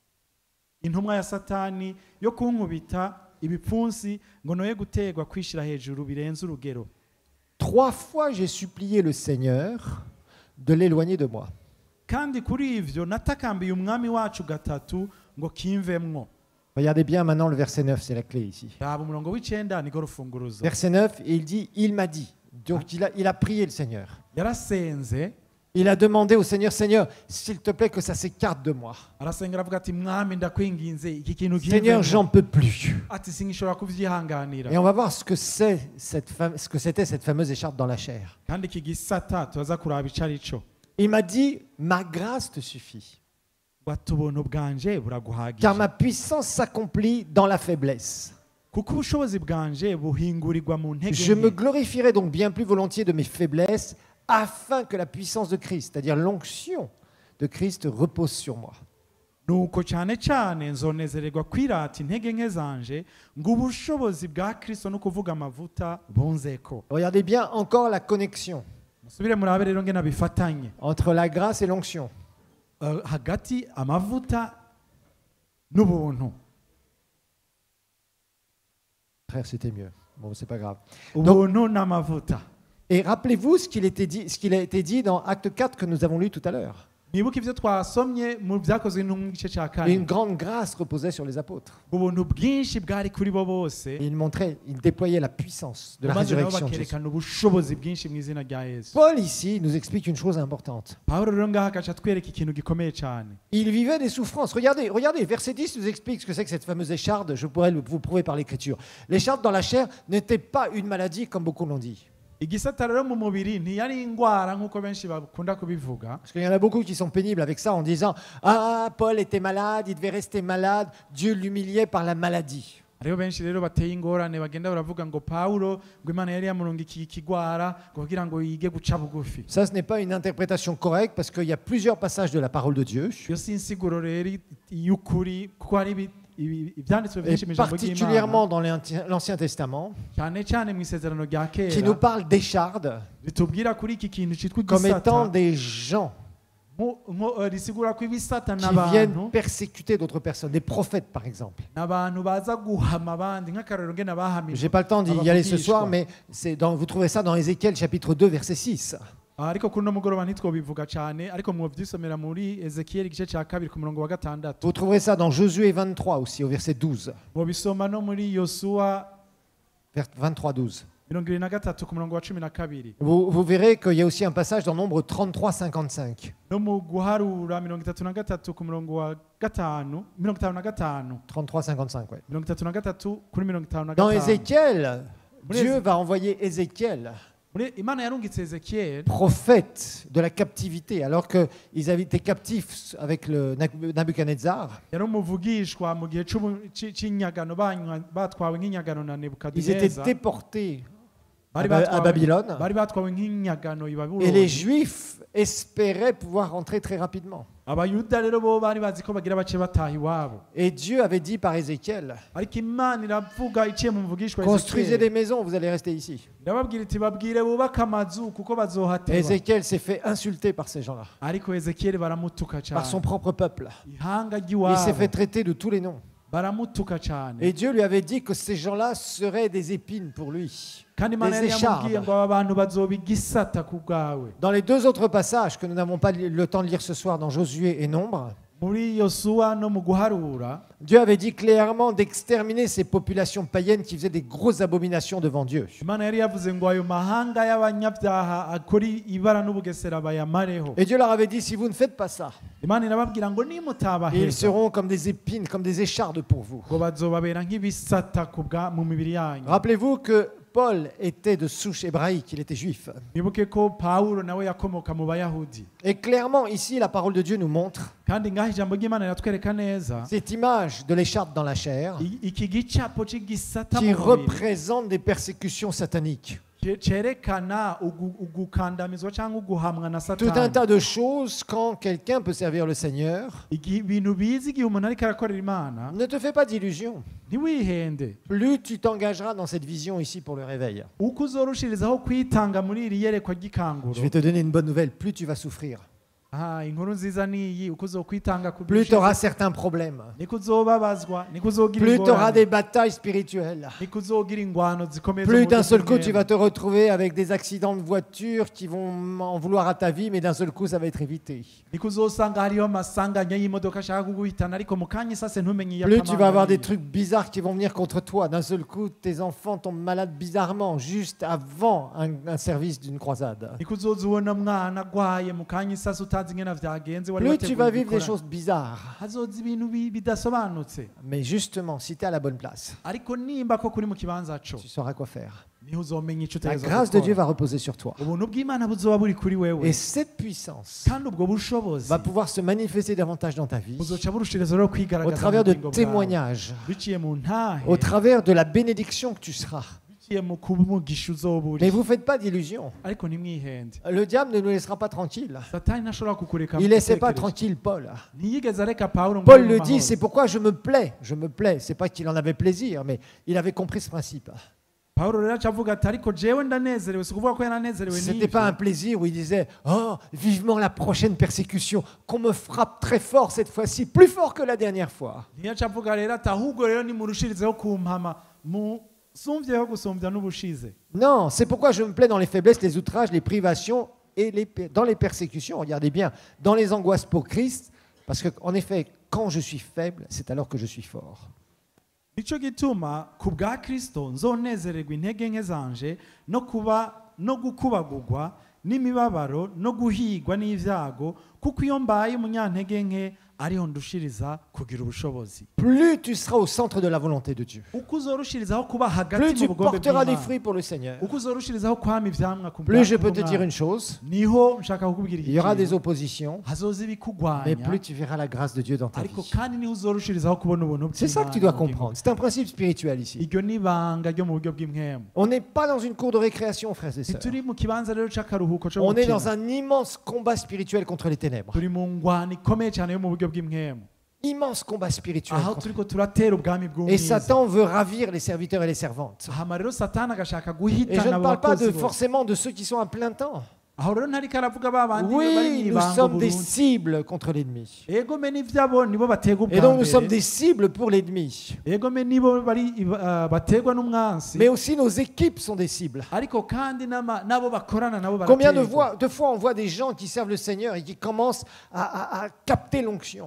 intumwa ya Satani yo kunkubita ibipfunsi ngo noye gutegwa kwishira hejuru birenze urugero. Trois fois j'ai supplié le Seigneur de l'éloigner de moi. Kandi kuri ivyo natakambiye umwami wacu gatatu ngo kimvemwo. Regardez bien maintenant le verset neuf, c'est la clé ici. Raba umurongo w'icenda niko rufunguruzo. Verset neuf, et il dit, il m'a dit. Donc il a, il a prié le Seigneur. Yarasenze Il a demandé au Seigneur, Seigneur, s'il te plaît que ça s'écarte de moi. arasenga aravuga ati mwami ndakwinginze iki kintu Seigneur, kimvemwo. j'en peux plus. ati singishobora kuvyihanganira. Et on va voir ce que c'est cette fame- ce que c'était cette fameuse écharpe dans la chair. kandi iki gisata tuza kuraba ico arico. Il m'a dit, ma grâce te suffit, Bati ubuntu bwanje car buraguhagije ma puissance s'accomplit dans la faiblesse. kuko ubushobozi bwanje buhingurirwa mu ntege Je me nke. glorifierai donc bien plus volontiers de mes faiblesses, afin que la puissance de Christ, c'est-à-dire l'onction de Christ, repose sur moi. nuko cyane cyane nzonezererwa kwirata intege nke zanje ngo ubushobozi bwa Kristo no kuvuga amavuta bunzeko. Regardez bien encore la connexion musubire murabe rero ngena bifatanye entre la grâce et l'onction. Uh, hagati amavuta n'ubuntu. Frère, c'était mieux. Bon, c'est pas grave. ubuntu n'amavuta. Et rappelez-vous ce qu'il était dit, ce qu'il a été dit dans Acte quatre que nous avons lu tout à l'heure. nibuka ivyo twasomye mu vyakozwe no mu gice ca Et une kane. grande grâce reposait sur les apôtres. ubuntu bwinshi bwari kuri bo bose Et il montrait, il déployait la puissance de la maze nabo résurrection de Jésus. bakerekana ubushobozi bwinshi mu izina rya Yesu. Paul ici nous explique une chose importante. Pawulo rero ngaha agaca atwereka ikintu gikomeye cyane. Il vivait des souffrances. Regardez, regardez, verset dix nous explique ce que c'est que cette fameuse écharde. Je pourrais le- vous prouver par l'écriture. L'écharde dans la chair n'était pas une maladie comme beaucoup l'ont dit. igisata rero mu mubiri ntiyari indwara nk'uko benshi bakunda kubivuga. Parce qu'il y en a beaucoup qui sont pénibles avec ça en disant « Ah, Paul était malade, il devait rester malade, Dieu l'humiliait par la maladie. hariho benshi rero bateye ingorane bagenda baravuga ngo Pawulo ngo Imana yari yamurungikiye ikigwara ngo kugira ngo yige guca bugufi. » Ça, ce n'est pas une interprétation correcte parce qu'il y a plusieurs passages de la parole de Dieu, iyo si insiguro rero y'ukuri kuko hari ibi- ibi- ibyanditswe et byinshi mu ijambo particulièrement ry'Imana dans l'Anti- l'Ancien Testament, cyane cyane mu isezerano rya qui nous kera parle d'échardes ritubwira kuri iki kintu cyitwa comme étant igisata des gens mu- mu- eh, risigura ko ibisata qui viennent n'abantu persécuter d'autres personnes, des prophètes par exemple. n'abantu baza guhama abandi nk'akarorero ngena Je bahamije. n'ai pas le temps d'y aller ce soir, Abavugishwa. mais c'est dans, vous trouvez ça dans Ézéchiel chapitre deux, verset six. Ah, ariko kuri uno mugoroba ntitwobivuga cyane ariko mubyisomera muri Ezekiyeli igice cya kabiri ku murongo wa gatandatu. Vous trouverez ça dans Josué vingt-trois aussi, au verset douze. mubisoma no muri Yosuwa Vers vingt-trois douze. mirongo ibiri na gatatu ku murongo wa cumi na kabiri. Vous, vous verrez qu'il y a aussi un passage dans Nombre trente-trois cinquante-cinq. no mu guharura mirongo itatu na gatatu ku murongo wa gatanu mirongo itanu na gatanu trente-trois cinquante-cinq, ouais. mirongo itatu na gatatu kuri mirongo itanu na Dans gatanu. Ézéchiel, Muri Dieu Eze- va envoyer Ézéchiel, muri Imana yarungitse Ezekiel prophète de la captivité, alors qu'ils avaient été captifs avec le Nabuchodonosor. yari umuvugishwa mu gihe c'ubu- ci- c'inyagano banywa- batwawe nk'inyagano na Ils étaient Nebukadineza. déportés Bari à Ba- à batwawe- Babylone. bari batwawe nk'inyagano i Et les Babuloni. Juifs espéraient pouvoir rentrer très rapidement. Abayuda rero bo bari bazi ko bagira bace bataha iwabo, Et Dieu avait dit par Ézéchiel, ariko Imana iravuga iciye mu muvugishwa construisez des Ezekiel, maisons, vous allez rester ici. irababwira iti babwire bubake amazu kuko bazohateba. Ézéchiel s'est fait insulter par ces gens-là, Ariko Ezekiel baramutuka par son cyane, propre peuple. ihanga Il s'est fait ry'iwabo traiter de tous les noms. baramutuka cyane. Et Dieu lui avait dit que ces gens-là seraient des épines pour lui. Kandi Imana des yari yamubwiye échardes. ngo aba bantu bazoba igisata ku bwawe. Dans les deux autres passages que nous n'avons pas le temps de lire ce soir, dans Josué et Nombre, Muri Yosuwa no mu guharura, Dieu avait dit clairement d'exterminer ces populations païennes qui faisaient des grosses abominations devant Dieu. Imana yari yavuze ngo ayo mahanga y'abanyabyaha akori ibara n'ubugesera bayamareho. Et Dieu leur avait dit, si vous ne faites pas ça, Imana irababwira ngo ils nimutabaheza seront comme des épines, comme des échardes pour vous. ngo bazobabera nk'ibisata ku bwa mu mibiri yanyu. Rappelez-vous que Paul était de souche hébraïque, il était juif. Mwibuke ko Pawulo nawe yakomoka mu Bayahudi. Et clairement, ici, la parole de Dieu nous montre Kandi ngaho ijambo ry'Imana riratwereka neza cette image de l'écharpe dans la chair i- iki gicapo cy'igisata qui mu mubiri représente des persécutions sataniques. ce- cerekana ugu- ugukandamizwa cyangwa uguhamwa na Tout un Satani. tas de choses quand quelqu'un peut servir le Seigneur. Igi- ibintu bizi igihe umuntu ariko arakorera Imana, Ne te fais pas d'illusions. ntiwihende. Plus tu t'engageras dans cette vision ici pour le réveil. Uko uzorushirizaho kwitanga muri iri yerekwa ry'ikanguro. Je vais te donner une bonne nouvelle. Plus tu vas souffrir, Ah, inkuru nziza ni iyi, uko uzokwitanga ku plus tu bwinshi, auras certains problèmes, niko uzobabazwa, niko uzogira plus tu auras ingorane, des batailles spirituelles. niko uzogira ingwano zikomeye zo Plus mu d'un buryo seul coup, tu bw'imwema. vas te retrouver avec des accidents de voiture qui vont en vouloir à ta vie, mais d'un seul coup, ça va être évité. Niko uzosanga hariho amasanganya y'imodoka ashaka kuguhitana, ariko mu kanya isase ntumenye iyo Plus tu vas avoir des akamanganya. trucs bizarres qui vont venir contre toi. D'un seul coup, tes enfants tombent malades bizarrement, juste avant un, un service d'une croisade. Niko uzoza ubona mwana agwaye mu kanya isase utazi ingene vyagenze, wari Plus tu wateguye vas vivre des gukora. choses bizarres. Hazoza ibintu bi- bidasobanutse, Mais justement, si tu es à la bonne place, ariko nimba ko kuri mu kibanza co tu sauras quoi faire. niho uzomenya ico La utegerezwa grâce de Dieu gukora. va reposer sur toi. Ubuntu bw'Imana buzoba buri kuri wewe, Et cette puissance kandi ubwo bushobozi va pouvoir se manifester davantage dans ta vie buzoca burushiriza rero au kwigaragaza travers mu de bugingo bwawe. témoignages, biciye mu ntahe, au travers de la bénédiction que tu seras. biciye mu kuba umugisha uzoba uri. Mais vous ne faites pas d'illusions. ariko ntimwihende, Le diable ne nous laissera pas tranquilles. satani ntashobora kukureka Il ne laissait pas gutekereza. tranquille Paul. ntiyigeze areka Pawulo ngo Paul abe mu le dit, mahoro. c'est pourquoi je me plais. Je me plais. C'est pas qu'il en avait plaisir, mais il avait compris ce principe. Pawulo rero aca avuga ati ariko jewe ndanezerewe, si ukuvuga ko yaranezerewe C'était pas un n'ivyo. plaisir où il disait, oh, vivement la prochaine persécution, qu'on me frappe très fort cette fois-ci, plus fort que la dernière fois. ntiyaca avuga rero ati ahubwo rero nimurushirizeho kumpama musumvyeho gusumbya n'ubushize. Non, c'est pourquoi je me plais dans les faiblesses, les outrages, les privations et les, per- dans les persécutions. Regardez bien, dans les angoisses pour Christ, parce qu'en effet, quand je suis faible, c'est alors que je suis fort. Nico gituma ku bwa Kristo nzonezererwa intege nke zanje no kuba no gukubagurwa n'imibabaro no guhigwa n'ivyago, kuko iyo mbaye umunyantege nke ariho ndushiriza kugira ubushobozi. Plus tu seras au centre de la volonté de Dieu, Uko uzorushirizaho kuba plus hagati mu tu bugombe porteras des bw'Imana, fruits pour le Seigneur, uko uzorushirizaho kwama ivyamwa ku bwa- plus je ku peux te bw'Umwami. dire une chose, niho nshaka kukubwira il y aura des ikintu, oppositions, hazoza mais ibikugwanya, plus tu verras la grâce de Dieu dans ta ariko vie. kandi niho uzorushirizaho kubona ubuntu C'est ça que tu bw'Imana dois mu bugingo. comprendre. C'est un principe spirituel ici. Iryo ni ibanga ryo mu buryo bw'imwemu. On n'est pas dans une cour de récréation, frères et sœurs. Ntituri mu kibanza rero c'akaruhuko co On est gukina. dans un immense combat spirituel contre les ténèbres. turi mu ngwano ikomeye cyane yo mu buryo bw'imwemu, Immense combat spirituel. aho contre- turiko turatera ubwami Et bw'umwiza. Satan veut ravir les serviteurs et les servantes. hama rero satani agashaka Et je guhitana ne abo parle pas bakozi de, bose. forcément de ceux qui sont à plein temps. aho rero ntariko aravuga ba bandi bari Oui, nous mw'ibango sommes des Burundi. cibles contre l'ennemi. ego me n'ivyabo nibo bategwa Et ubwa donc nous sommes mbere, des cibles pour l'ennemi. ego me nibo bari uh, bategwa n'umwansi, Mais aussi nos équipes sont des cibles. ariko kandi n'ama- n'abo bakorana nabo Combien de barategwa. fois, de fois on voit des gens qui servent le Seigneur et qui commencent à, à- à capter l'onction.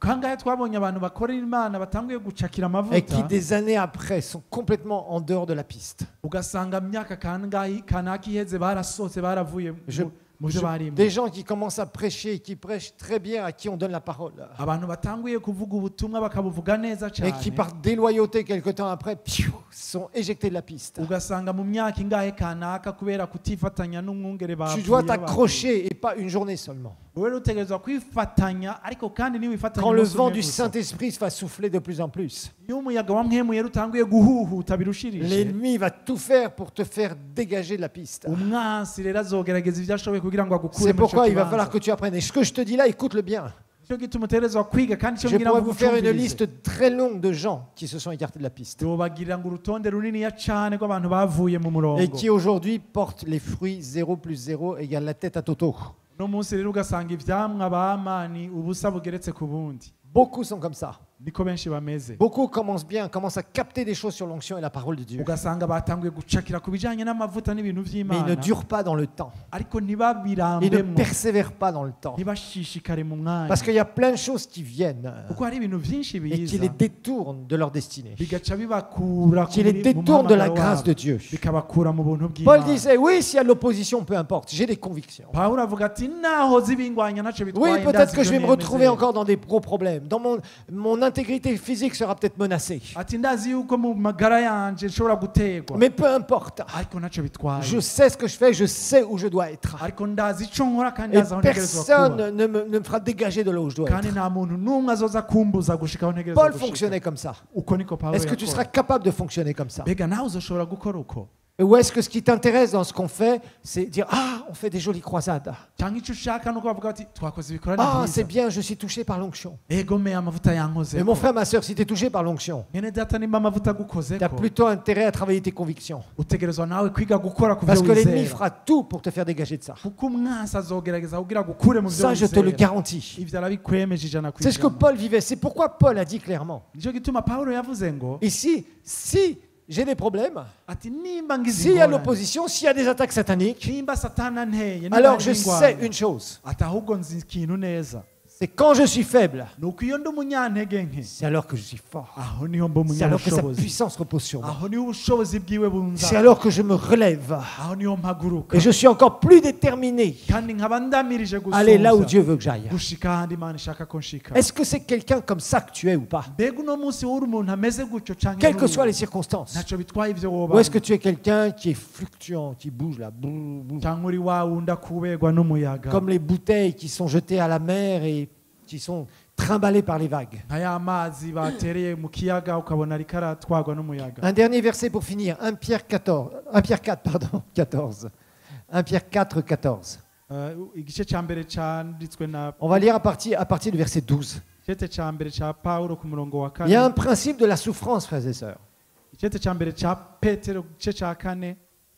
kangahe twabonye abantu bakorera imana batanguye gucakira et qui amavuta des années après sont complètement en dehors de la piste. ugasanga mu myaka kangahe kanaka iheze barasohotse baravuye mu- Je- mu byo Je- barimo des gens qui commencent à prêcher, qui prêchent très bien, à qui on donne la parole, abantu batanguye kuvuga ubutumwa bakabuvuga neza et qui cyane par déloyauté quelque temps après, piou, sont éjectés de la piste. ugasanga mu myaka ingahe kanaka kubera kutifatanya n'umwungere Tu bavuye dois bavuye. t'accrocher et pas une journée seulement. wowe utegerezwa kwifatanya ariko kandi ntiwifatanye Quand le umunsi vent umwe du gusa. Saint-Esprit va souffler de plus en plus, iyo umuyaga wa mwemwe rero utanguye guhuhuta birushirije l'ennemi va tout faire pour te faire dégager de la piste. umwansi rero azogerageza ibyo ashoboye kugira ngo agukure C'est muri ico pourquoi il va kibanza. falloir que tu apprennes. Et ce que je te dis là, écoute-le bien. Nicyo gituma utegerezwa kwiga kandi icyo Je ngira pourrais ngo vous faire une ucumvirize. liste très longue de gens qui se sont écartés de la piste tubagirira ngo urutonde runiniya cyane rw'abantu bavuye mu et murongo qui aujourd'hui portent les fruits zéro plus zéro égale la tête à Toto. uno munsi rero ugasanga ivyamwa bamani ubusa bugeretse ku bundi Beaucoup sont comme ça. niko benshi bameze Beaucoup commencent bien, commencent à capter des choses sur l'onction et la parole de Dieu. ugasanga batanguye gucakira ku bijanye n'amavuta n'ibintu Mais ils ne vy'imana durent pas dans le temps. ariko Ils ne ntibabirambemwo persévèrent pas dans le temps. ntibashishikare mu mwanya Parce qu'il y a plein de choses qui viennent kuko hari ibintu vyinshi et qui biza les détournent de leur destinée. bigaca bibakura Qui les mu détournent de la muhamagaro grâce wabo, de Dieu. bikabakura mu buntu Paul bw'imana disait, oui, s'il y a de l'opposition, peu importe, j'ai des convictions. pawulo avuga ati naho zibingwanya naco Oui, bitwaye peut-être ndazi que je vais ibyo me retrouver nemezeye. encore dans des gros problèmes. Dans mon, mon intégrité physique sera peut-être menacée. ati ndazi yuko mu magara yanje nshobora gutegwa Mais peu importe. ariko naco bitwaye Je sais ce que je fais, je sais où je dois être. ariko ndazi ico nkora kandi Et ndazi aho ntegerezwa kuba personne ne me, ne me fera dégager de là où je dois kandi être. nta muntu n'umwe azoza kumbuza gushika aho ntegerezwa Paul gushika fonctionnait comme ça. uko niko pawulo Est-ce que tu seras yakora capable de fonctionner comme ça? mbega nawe uzoshobora gukora uko Ou est-ce que ce qui t'intéresse dans ce qu'on fait, c'est dire, ah, on fait des jolies croisades. cyangwa ico ushaka nuko bavuga bati twakoze ibikorane Ah, c'est byiza bien, je suis touché par l'onction. ego me amavuta yankoze Mais mon frère, ma soeur, si tu es touché par l'onction, mwene data nimba amavuta tu as agukozeko plutôt intérêt à travailler tes convictions. utegerezwa nawe kwiga gukora ku Parce byo que l'ennemi wizera fera tout pour te faire dégager de ça. kuko umwansi azogerageza kugira gukure mu byo Ça, je te le wizera garantis. ivyo arabikwemeje ijana ku C'est ce que ijana Paul vivait. C'est pourquoi Paul a dit clairement, nicyo gituma pawulo yavuze ngo ici, si j'ai des problèmes, ati nimba ngize s'il y a ingorane l'opposition, s'il y a des attaques sataniques, nimba satana anteye nimba alors hari je ingwara, sais une chose, ati ahubwo nzi ikintu neza c'est quand je suis faible, ni uko iyo ndi umunyantege nke c'est alors que je suis fort. aho niho mba C'est alors que sa umunyabushobozi puissance repose sur moi. aho niho ubushobozi bwiwe bunza C'est alors que je me relève. aho niho mpaguruka Et je suis encore plus déterminé kandi nkaba ndamirije à aller là où gusoza Dieu veut que j'aille. gushika ahandi imana ishaka ko nshika Est-ce que c'est quelqu'un comme ça que tu es ou pas? mbega uno munsi wowe uri umuntu ameze gutyo canke Quelles que nturi soient les uwo? circonstances. ntaco bitwaye ivyo woba Ou est-ce que tu es quelqu'un qui est fluctuant, qui bouge là, brou, brou, cyangwa uri wa wundi akuberwa n'umuyaga comme les bouteilles qui sont jetées à la mer et qui sont trimballées par les vagues? nka ya mazi batereye mu kiyaga ukabona ariko aratwarwa n'umuyaga Un dernier verset pour finir, un Pierre quatorze, un Pierre quatre, pardon, quatorze. un Pierre quatre, quatorze. Eh, igice ca mbere canditswe na On va lire à partir, à partir du verset douze. igice ca mbere ca pawulo ku murongo wa Il y a un kane principe de la souffrance, frères et sœurs. igice ca mbere ca petero igice ca kane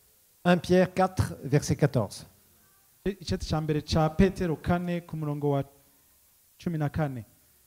un Pierre quatre, verset quatorze. igice ca mbere ca petero kane ku murongo wa cumi na kane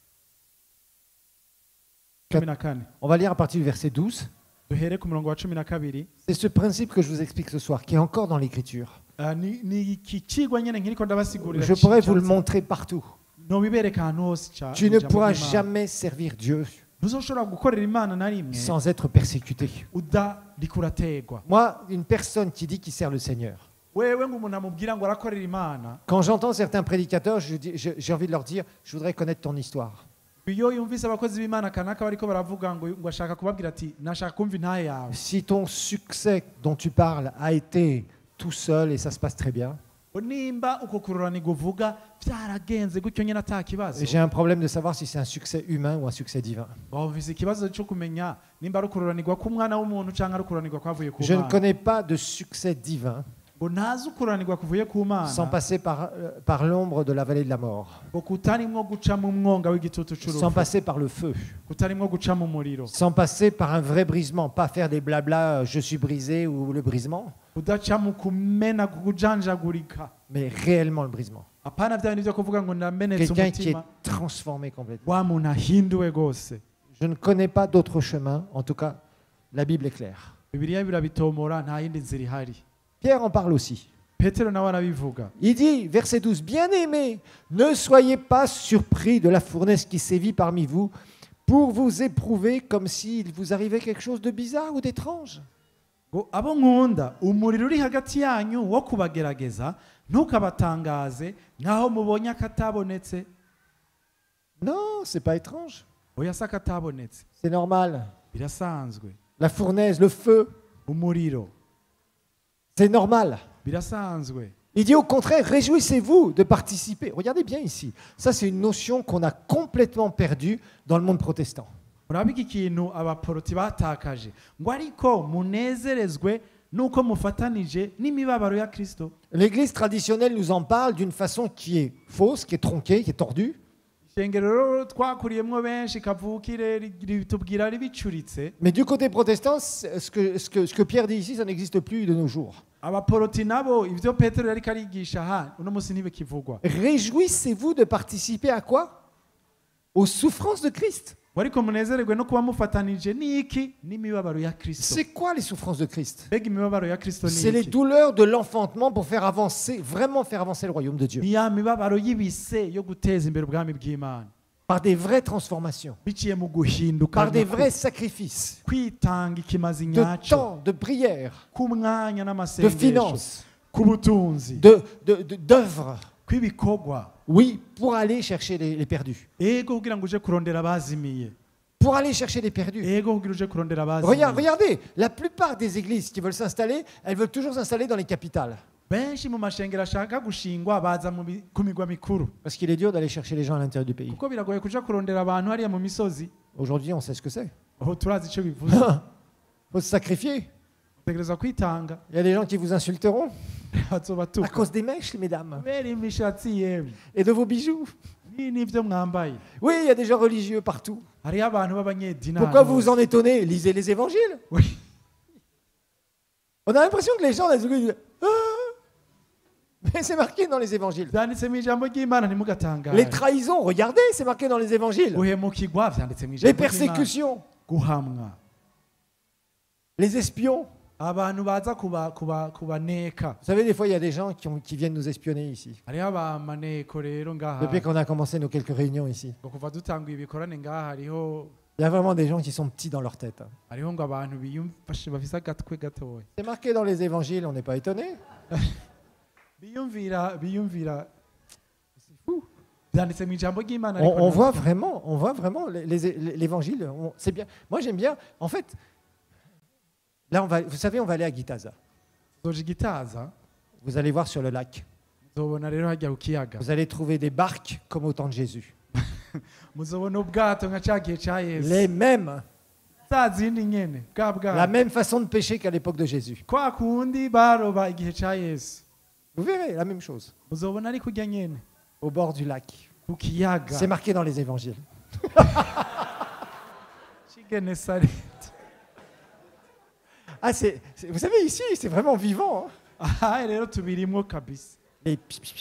cumi na kane On va lire à partir du verset douze. duhere ku murongo wa cumi na kabiri C'est ce principe que je vous explique ce soir, qui est encore dans l'Écriture. Eh, ni ni iki cigwa nyene nkiriko ndabasigurira Je ci- pourrais vous le cyanditse- montrer partout. nobibereka ahantu hose ca Tu ne ijambo pourras ry'Imana. jamais servir Dieu ntuzoshobora gukorera imana na rimwe sans être persécuté. udariko urategwa Moi, une personne qui dit qu'il sert le Seigneur, wewe ngo umuntu amubwira ngo arakorera imana quand j'entends certains prédicateurs, je dis- je- j'ai envie de leur dire, je voudrais connaître ton histoire. iyo yumvise abakozi b'imana kanaka bariko baravuga ngo ngo ashaka kubabwira ati nashaka kumva intahe yawe Si ton succès dont tu parles a été tout seul et ça se passe très bien, nimba uko kururanirwa uvuga byaragenze gutyo nyine ata kibazo j'ai un problème de savoir si c'est un succès humain ou un succès divin. wumvise ikibazo cyo kumenya nimba ari ukururanirwa k'umwana w'umuntu cyangwa ari ukururanirwa kwavuye ku Je ne mana connais pas de succès divin ngo ntazi ukururanirwa kuvuye ku sans mana passer par, euh, par l'ombre de la vallée de la mort, ngo kutarimwo guca mu mwonga w'igitutu sans c'urupfu passer par le feu, kutarimwo guca mu muriro sans passer par un vrai brisement, pas faire des blabla, euh, je suis brisé ou le brisement, kudaca mu kumena kujanjagurika mais réellement le brisement. apana bya bintu byo kuvuga ngo ndamenetse Quelqu'un qui est umutima transformé complètement. wa muntu ahinduwe rwose Je ne connais pas d'autre chemin, en tout cas, la Bible est claire. bibiliya birabitomora nta yindi nzira ihari Pierre en parle aussi. petero nawe arabivuga. Il dit, verset douze, bien-aimés, ne soyez pas surpris de la fournaise qui sévit parmi vous pour vous éprouver comme s'il vous arrivait quelque chose de bizarre ou d'étrange. ngo abo nkunda umuriro uri hagati yanyu wo kubagerageza ntukabatangaze nkaho mubonye akatabonetse. Non, c'est pas étrange. Oya si akatabonetse, C'est normal. birasanzwe. La fournaise, le feu, Umuriro c'est normal. birasanzwe. Il dit au contraire, réjouissez-vous de participer. Regardez bien ici. Ça, c'est une notion qu'on a complètement perdue dans le monde protestant. muraba iki kintu abaporoti batakaje ngo ariko munezerezwe nuko mufatanije n'imibabaro ya Kristo. L'Église traditionnelle nous en parle d'une façon qui est fausse, qui est tronquée, qui est tordue. ishengero rero twakuriyemwo benshi kavukire ritubwira ribicuritse. Mais du côté protestant, ce que, ce que, ce que Pierre dit ici, ça n'existe plus de nos jours. abaporoti nabo ivyo Petero yariko arigisha aha uno musi ntibikivugwa. Réjouissez-vous de participer à quoi? Aux souffrances de Christ. wariko munezererwe no kuba mufatanije n'iki n'imibabaro ya Kristo. C'est quoi les souffrances de Christ? Mbega imibabaro ya Kristo C'est les n'iki? douleurs de l'enfantement pour faire avancer, vraiment faire avancer le royaume de Dieu. ni ya mibabaro y'ibise yo guteza imbere ubwami bw'Imana Par des vraies transformations, biciye mu guhinduka par des nyakuri. vrais sacrifices, kwitanga ikimazi de nyacyo temps, de prière, k'umwanya de n'amasengesho finances, k'ubutunzi de, de, de- d'œuvres. kw'ibikorwa Oui, pour aller chercher les, les perdus. ego kugira ngo uje kurondera abazimiye Pour aller chercher les perdus. ego kugira uje kurondera Regarde- abazimiye. regardez, la plupart des églises qui veulent s'installer, elles veulent toujours s'installer dans les capitales. benshi mu mashengero ashaka gushingwa baza mu bi- ku migwa mikuru Parce qu'il est dur d'aller chercher les gens à l'intérieur du pays. kuko biragoye kuja kurondera abantu hariya mu misozi. Aujourd'hui, on sait ce que c'est. aho turazi icyo bivuze. Il faut se sacrifier. utegereza kwitanga Il y a des gens qui vous insulteront à bazobatuka cause des mèches, mesdames, kubera imishatsi yemwe et de vos bijoux. ni n'ibyo mwambaye. Oui, il y a des gens religieux partout. hariyo abantu b'abanyedini Pourquoi ahantu vous vous hose. en étonnez? Lisez les évangiles. Oui. On a l'impression que les gens, ils disent, ah mais c'est marqué dans les évangiles. byanditse mu ijambo ry'Imana ntimugatangare. Les trahisons, regardez, c'est marqué dans les évangiles. guhemukirwa vyanditse mu Les ijambo ry'Imana. persécutions, guhamwa les espions. abantu baza kuba kuba kubaneka. Vous savez, des fois, il y a des gens qui, ont- qui viennent nous espionner ici. hariho abamaneko rero ngaha Depuis qu'on a commencé nos quelques réunions ici. ngo kuva dutanguye ibikorane ngaha hariho Il y a vraiment des gens qui sont petits dans leur tête. hariho ngo abantu biyumvashe bafise agatwe gatoya C'est marqué dans les évangiles, on n'est pas étonné. biyumvira biyumvira byanditse mu ijambo ry'Imana On, ariko on nta- voit vraiment, on voit vraiment les- les- l'évangile. on- C'est bien. Moi, j'aime bien. En fait, là, on va, vous savez, on va aller à Gitaza. zoja igitaza Vous allez voir sur le lac. muzobona rero hajya ku kiyaga Vous allez trouver des barques comme au temps de Jésus. muzobona ubwato nka ca gihe ca Les Yesu mêmes, za zindi nyene bwa la bwato même façon de pêcher qu'à l'époque de Jésus. kwa kundi baroba igihe ca Yesu Vous verrez la même chose muzobona ari kurya nyene au bord du lac. ku kiyaga C'est marqué dans les évangiles. c'igenesareti. Ah, c'est, c'est- vous savez, ici, c'est vraiment vivant. hein. aha rero tubirimwo kabisa. Les,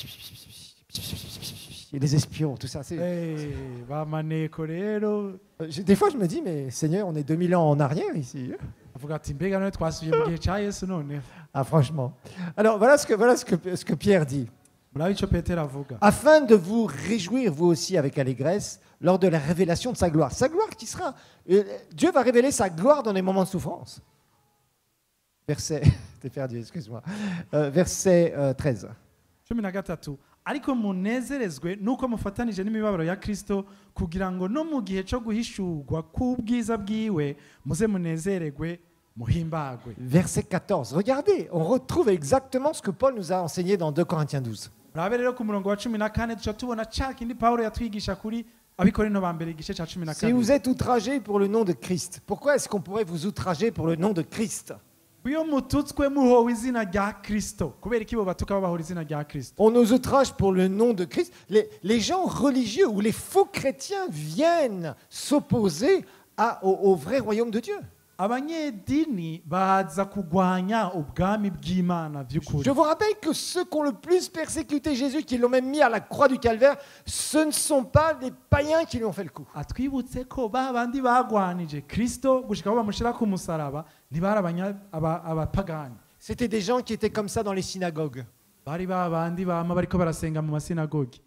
et les espions, tout ça. c'est- Eh, bamaneko rero Euh, j'ai- Des fois, je me dis, mais Seigneur, on est deux mille ans en arrière ici. avuga ati mbega none twasubiye mu gihe ca Yesu none. Ah, franchement. Alors, voilà ce que, voilà ce que, ce que Pierre dit. murabe ico Petero avuga. Afin de vous réjouir, vous aussi, avec allégresse, lors de la révélation de sa gloire. Sa gloire qui sera... euh, Dieu va révéler sa gloire dans les moments de souffrance. Verset... T'es perdu, excuse-moi. Euh, verset euh, treize. cumi na gatatu ariko munezerezwe nuko mufatanije n'imibabaro ya Kristo kugira ngo no mu gihe cyo guhishurwa k'ubwiza bwiwe muze munezererwe muhimbagwe. Verset quatorze. Regardez, on retrouve exactement ce que Paul nous a enseigné dans deux Corinthiens douze. murabe rero ku murongo wa cumi na kane duca tubona ca kindi Pawulo yatwigisha kuri abikorino ba mbere igice ca cumi na Si vous kabiri. êtes outragés pour le nom de Christ, pourquoi est-ce qu'on pourrait vous outrager pour le nom de Christ? iyo mututswe muhowe izina rya Kristo kubera iki bo batuka babahora izina rya Kristo. On nous outrage pour le nom de Christ. Les, les gens religieux ou les faux chrétiens viennent s'opposer à- au, au vrai royaume de Dieu. abanyedini baza kugwanya ubwami bw'Imana by'ukuri. Je vous rappelle que ceux qui ont le plus persécuté Jésus, qui l'ont même mis à la croix du calvaire, ce ne sont pas les païens qui lui ont fait le coup. atwibutse ko ba bandi bagwanije Kristo gushika aho bamushira ku musaraba ntibari abanya- aba- abapagani. C'était des gens qui étaient comme ça dans les synagogues. bari babandi bama bariko barasenga mu masinagogi.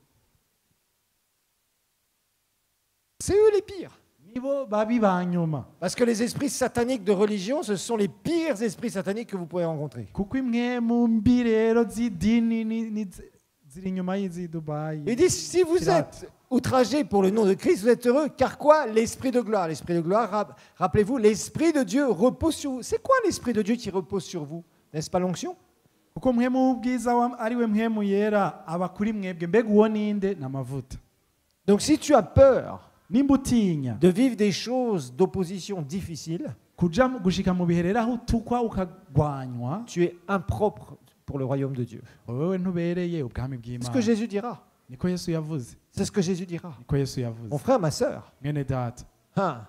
C'est eux les pires. Nibo babi banyuma. Parce que les esprits sataniques de religion, ce sont les pires esprits sataniques que vous pourrez rencontrer. Kuko imwe mu mbi rero z'idini ni- ni- ziri inyuma y'izi Dubai. Il dit, si vous Pirate. êtes outragés pour le nom de Christ, vous êtes heureux, car quoi? L'esprit de gloire. L'esprit de gloire, rap- rappelez-vous, l'esprit de Dieu repose sur vous. C'est quoi l'esprit de Dieu qui repose sur vous? N'est-ce pas l'onction? Kuko mwe mu bwiza wa- ari we mwe mu yera aba kuri mwebwe, mbega uwo ninde? N'amavuta. Donc si tu as peur Nimba utinya de vivre des choses d'opposition difficiles, kuja mu- gushika mu bihe rero aho utukwa ukagwanywa, tu es impropre pour le royaume de Dieu. wewe ntubereye ubwami C'est ce bw'Imana. que Jésus dira. Niko Yesu yavuze. C'est ce que Jésus dira. Niko Yesu yavuze. Mon frère, ma sœur, Mwene data, hein,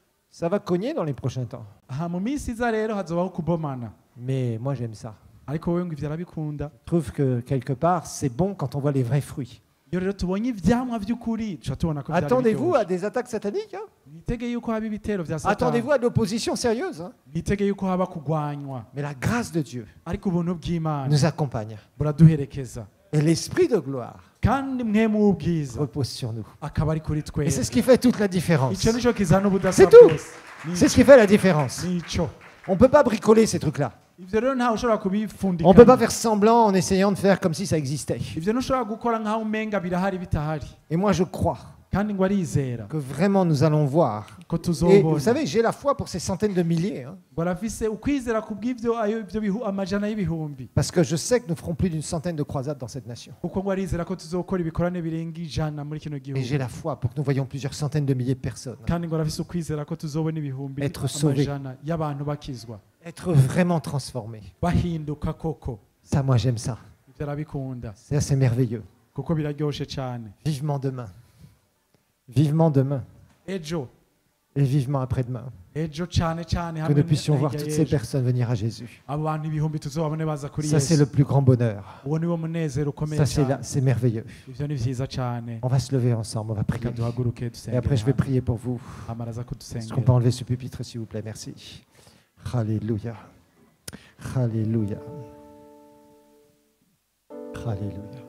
ça va cogner dans les prochains temps. aha mu minsi iza rero hazobaho kubomana, Mais moi, j'aime ça. ariko wewe ngo ivyo arabikunda. Je trouve que quelque part, c'est bon quand on voit les vrais fruits. Iyo rero tubonye ivyamwa vy'ukuri tuca tubona ko vyari Attendez-vous à biryoshe. des attaques sataniques. Hein. Mwitege yuko haba ibitero vya Satani. Attendez-vous à de l'opposition sérieuse. Hein. Mwitege yuko haba kugwanywa, Mais la grâce de Dieu ariko ubuntu bw'Imana nous accompagne. buraduherekeza, Et l'esprit de gloire kandi mwe mu bwiza repose sur nous. akaba ari kuri Et c'est twese. ce qui fait toute la différence. Ico nico kizana ubudasa C'est tout. bwose. Ni- C'est ce qui fait la différence. nico On ne peut pas bricoler ces trucs-là. ivyo rero ntawe ushobora On ne peut pas kubifundikanya. faire semblant en essayant de faire comme si ça existait. Ivyo ntushobora gukora nk'aho umenga birahari bitahari, Et moi, je crois kandi ngo arizera que vraiment nous allons voir. ko Et vous tuzobona. savez, j'ai la foi pour ces centaines de milliers. Hein, ngo arafise ukwizera kubw'ivyo ayo ivyo bihu- amajana y'ibihumbi, parce que je sais que nous ferons plus d'une centaine de croisades dans cette nation. kuko ngo arizera ko tuzokora ibikorane birenga ijana muri kino Et gihugu, j'ai la foi pour que nous voyions plusieurs centaines de milliers de personnes. kandi ngo arafise ukwizera ko tuzobona ibihumbi Être sauvé. amajana y'abantu bakizwa, Être vraiment transformés. bahinduka koko. Ça, moi, j'aime ça. Ivyo arabikunda C'est assez merveilleux. kuko biraryoshe cane. Vivement demain. Vivement demain. Ejo Et vivement après-demain. ejo cane cane Que hamwe nous puissions na voir hirya toutes ces y'ejo. personnes venir à Jésus. abo bantu ibihumbi tuzobabone baza kuri Ça, c'est Yesu. le plus grand bonheur. Uwo niwo munezero ukomeye Ça, c'est cane. là- c'est merveilleux. Ivyo ni vyiza cane. On va se lever ensemble, on va Reka prier. duhaguruke Et dusengere après, je vais hamwe. prier pour vous. Amaraza Est-ce qu'on kudusengera. peut enlever ce pupitre, s'il vous plaît? Merci. Alléluia. Alléluia. Alléluia.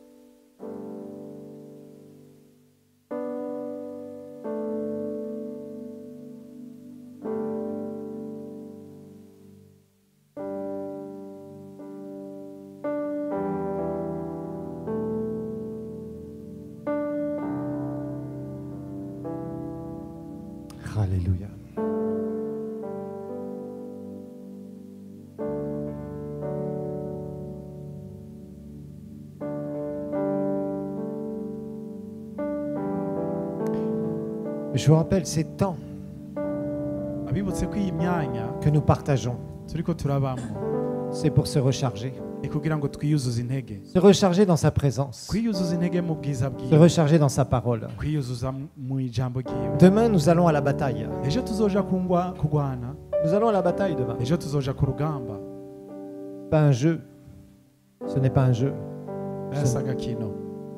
Alléluia. Je vous rappelle ces temps Abibutse ko iyi myanya que nous partageons, turiko turabamo c'est pour se recharger. ni kugira ngo twiyuzuze intege, Se recharger dans sa présence. kwiyuzuza intege mu bwiza Se bwiwe, recharger dans sa parole. kwiyuzuza mu- mu ijambo ryiwe. Demain, nous allons à la bataille. Ejo tuzoja kungwa kugwana, Nous allons à la bataille demain. ejo tuzoja ku rugamba. Pas un jeu. Ce n'est pas un jeu. Asa agakino,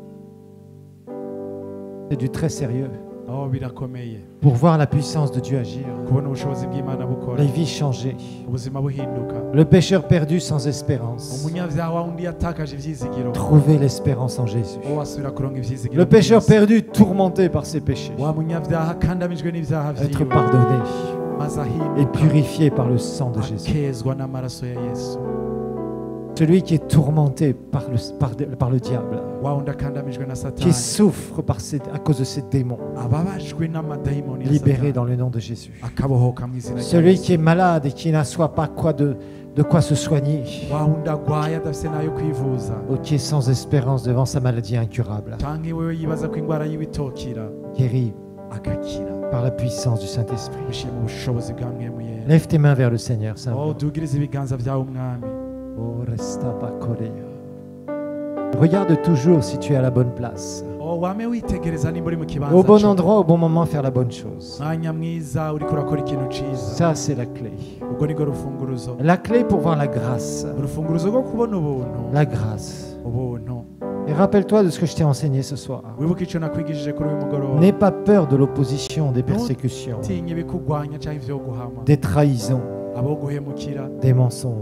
C'est du très sérieux. aho birakomeye Pour voir la puissance de Dieu agir. kubona ubushobozi bw'Imana bukora, Les vies changées. ubuzima buhinduka. Le pécheur perdu sans espérance. Umunyavyaha wa undi yatakaje ivyizigiro, Trouver l'espérance en Jésus. uwo asubira kuronka ivyizigiro. Le pécheur mu Yesu. perdu tourmenté par ses péchés. wa munyavyaha akandamijwe n'ivyaha Être vyiwe, pardonné maze et ahinduka, purifié par le sang de Jésus. akezwa n'amaraso ya Yesu. Celui qui est tourmenté par le, par, par le diable. wa undi akandamijwe na Qui Satani, souffre par ces- à cause de ces démons. ababajwe n'amadayimoni ya Libéré Satani, dans le nom de Jésus. akabohoka mu izina rya Celui Yesu. qui est malade et qui n'a soit pas quoi de, de quoi se soigner. wa undi agwaye adafise nayo kwivuza, Ou qui est sans espérance devant sa maladie incurable. canke wewe yibaza ko ingwara y'ibitokira, Guéri agakira par la puissance du Saint-Esprit. biciye mu bushobozi bwa mwemu yera. Lève tes mains vers le Seigneur. Oh, simplement. dugirize ibiganza vyawe umwami. Oh, resta pas collé. Regarde toujours si tu es à la bonne place. Oh, wame witegereza nimba uri mu kibanza Au bon co. endroit, au bon moment, faire la bonne chose. mwanya mwiza uriko urakora ikintu ciza. Ça, c'est la clé. ubwo nirwo rufunguruzo, La clé pour voir la grâce. urufunguruzo rwo kubona ubuntu. La grâce. ubuntu Et rappelle-toi de ce que je t'ai enseigné ce soir. wibuke ico nakwigishije kuri uyu mugoroba. N'aie pas peur de l'opposition, des persécutions, tinye ibikugwanya canke ivyo guhama, des trahisons, abo guhemukira, des mensonges.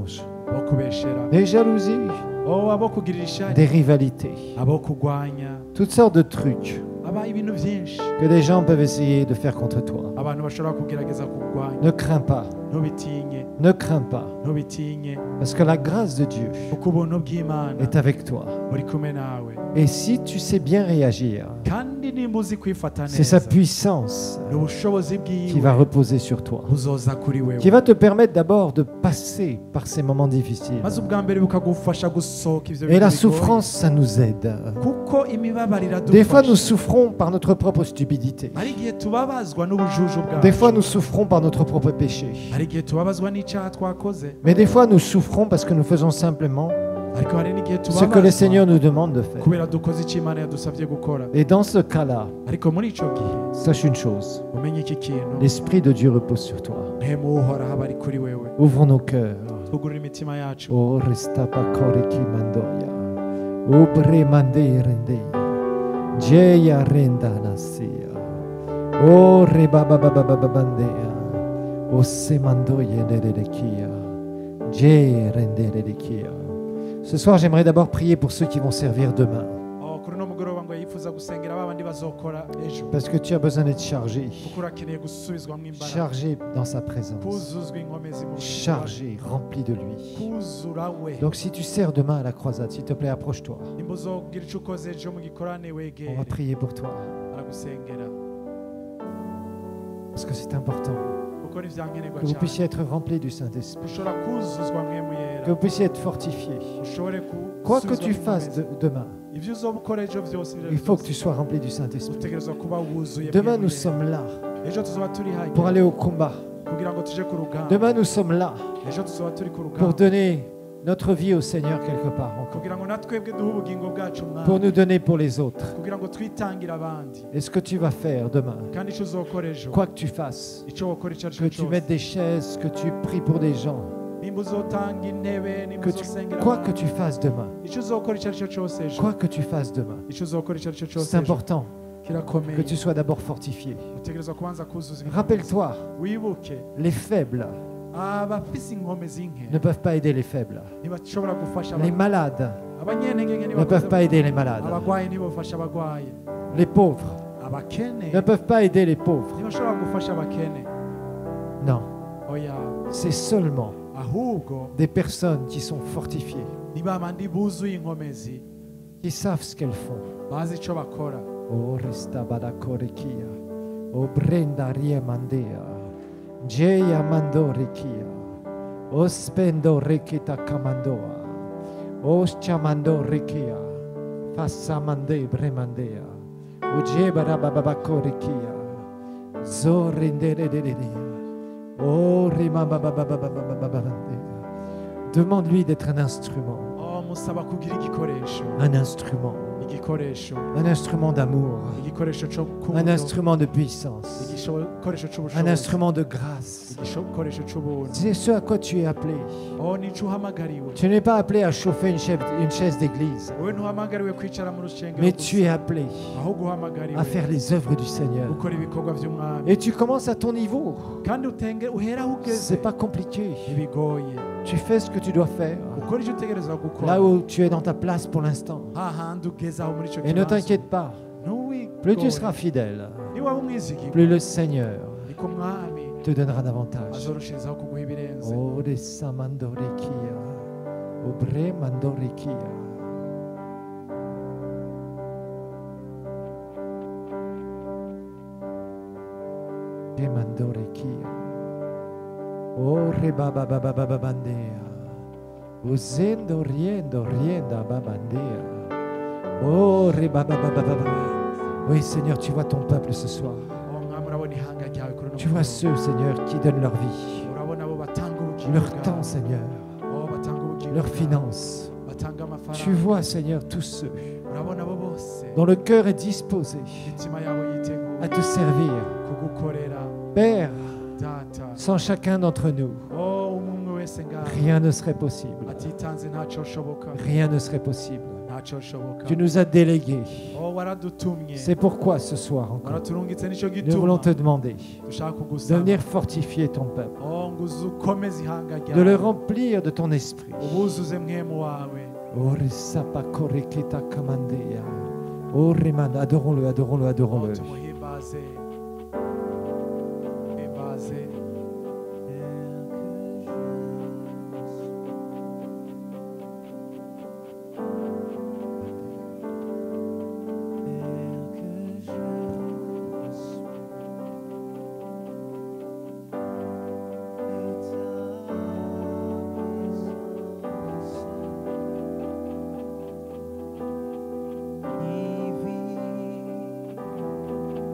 abo kubeshera, des jalousies, oh abo kugirira ishari, des rivalités, abo kugwanya, toutes sortes de trucs aba ibintu byinshi que des gens peuvent essayer de faire contre toi. abantu bashobora kugerageza kugwanya. Ne crains pas, Ntubitinye, ne crains pas, ntubitinye, parce que la grâce de Dieu kuko ubuntu bw'Imana est avec toi. buri kumwe nawe, Et si tu sais bien réagir, kandi nimba uzi kwifata c'est sa neza, puissance ni ubushobozi qui va bwiwe reposer sur toi, buzoza kuri wewe, qui va te permettre d'abord de passer par ces moments difficiles. maze ubwa mbere bukagufasha gusohoka ivyo Et la bintu bigoye. souffrance, ça nous aide. Kuko imibabaro Des fois, nous iradufasha. souffrons par notre propre stupidité. Hari igihe tubabazwa n'ubujuju Des fois, bwacu, nous souffrons par notre propre péché. hari igihe tubabazwa n'icyaha twakoze, Mais des fois, nous souffrons parce que nous faisons simplement ariko hari n'igihe ce que le tubabazwa Seigneur nous demande de faire. kubera dukoze icyo Imana yadusabye gukora. Et dans ce cas-là, Ariko muri ico gihe sache une chose, umenye iki kintu, l'Esprit de Dieu repose sur toi. mpemu uhoraho aba ari kuri wewe. Ouvrons nos cœurs. Tugurira imitima yacu, O resta pakore ki mandoya. O bre mande rende. Jeya renda nasia. O re baba baba baba bandea. O se mandoye de de kia. Je rende de kia. Ce soir, j'aimerais d'abord prier pour ceux qui vont servir demain. Oh, kuri uno mugoroba ngo yifuza gusengera babandi bazokora ejo, Parce que tu as besoin d'être chargé. kuko urakeneye gusubizwamo imbaraga, Chargé dans sa présence. kuzuzwa inkomezi mu buzima bwawe, Chargé, rempli de lui. kuzura we. Donc si tu sers demain à la croisade, s'il te plaît, approche-toi. nimba uzogira icyo ukoze ejo mu gikorane On va wegere, prier pour toi. aragusengera, Parce que c'est important kuko ni vyankenerwa que vous cyane. puissiez être remplis du Saint-Esprit. ushobora kuzuzwa mwemu yera, Que vous puissiez être fortifiés. ushobore Quoi que gusubizwamo tu fasses inkomezi. de- demain, Ibyo uzoba ukora ejo byose il faut que tu sois rempli du Saint-Esprit. utegerezwa kuba wuzuye Demain, mwemu nous yera. sommes là ejo tuzoba turi hano pour aller au combat. kugira ngo tuje ku rugamba. Demain, nous sommes là ejo tuzoba turi ku pour rugamba donner notre vie au Seigneur quelque part encore. kugira ngo natwebwe duhe ubugingo bwacu Pour mwami, nous donner pour les autres. kugira ngo twitangire abandi. Et ce que tu vas faire demain, kandi icyo uzokora ejo, quoi que tu fasses, icyo wakora icyo ari que cyo tu cyose, mettes des chaises, que tu pries pour des gens, nimba uzotanga intebe, nimba que tu, uzosengera quoi que abandi, tu fasses demain, icyo uzokora icyo ari cyo cyose ejo, quoi que tu fasses demain, icyo uzokora icyo ari cyo cyose c'est ejo, important que kirakomeye. tu sois d'abord fortifié. utegerezwa kubanza kuzuza inkomezi. Rappelle-toi, wibuke les faibles abafise inkomezi nke ne peuvent pas aider les faibles. ntibashobora gufasha Les aba- malades abanyentege nke ne peuvent pas aider les malades. abagwayi ntibafasha abagwayi, Les pauvres abakene ne peuvent pas aider les pauvres. ntibashobora gufasha abakene. Non, oya, c'est seulement ahubwo des personnes qui sont fortifiées, ni babandi buzuye inkomezi, qui savent ce qu'elles font. bazi icyo bakora. O resta badakorekia, o brenda riemandea, jeya mandorikia, o spendo rekita kamandoa, o chamando rekia, fassamande bremandea, o jebara bababakorikia, zorindere o rimababababababababandea. Demande-lui d'être un instrument, Oh, musaba kugira igikoresho, un instrument, igikoresho, un instrument d'amour, igikoresho cyo un kubuto, instrument de puissance, igikoresho un cy'ubushobozi, instrument de grâce. igikoresho cy'ubuntu. C'est ce à quoi tu es appelé. Oh, nicyo uhamagariwe. Tu n'es pas appelé à chauffer une chaise, une chaise d'église, wowe ntuhamagariwe kwicara mu rusengero mais gusa, tu es appelé ahubwo uhamagariwe à faire les œuvres du Seigneur. gukora ibikorwa by'umwami. Et tu commences à ton niveau. kandi utenge uhera aho ugeze, C'est pas compliqué. ntibigoye. Tu fais ce que tu dois faire ukora icyo utegerezwa gukora, là où tu es dans ta place pour l'instant. hahandi ugeze aho muri icyo Et ne kibazo. t'inquiète pas, Ntuwigore. plus tu seras fidèle, niba umwizigirwa, plus le Seigneur niko mwami te donnera davantage. azorushirizaho kuguha ibirenze. Oh, resa mandorekia, obre mandorekia. Je mandorekia. Oh, reba baba baba babandea. Uzendo riendo rienda babandea. Oh, reba baba baba baba. Oui, Seigneur, tu vois ton peuple ce soir. Oh, mwami urabona ihanga ryawe kuri uno Tu vois mugoroba. ceux, Seigneur, qui donnent leur vie, urabona abo batanga ubugingo leur bwabo. temps, Seigneur, Oh, batanga ubugingo leurs bwabo. finances. batanga amafaranga. Tu vois, Seigneur, tous ceux urabona abo bose dont le cœur est disposé imitima yabo yiteguye à te servir. kugukorera. Père, data, sans chacun d'entre nous, oh, umwe umwe wese ngaho rien ne serait possible. atitanze ntacyo ashoboka, Rien ne serait possible. nta ntacoshoboka Tu nous as délégués. oh waradutumye C'est pourquoi ce soir encore, waraturungitse nicyo nous voulons gituma te demander dushaka de kugusaba venir fortifier ton peuple, oh ngo uze ukomeze ihanga de le ryawe remplir de ton esprit. ubuzuze mwemu wawe Orisapa koreketa kamandeya. Oh Reman, adorons-le, adorons-le, oh adorons-le. tumuhimbaze himbaze Divine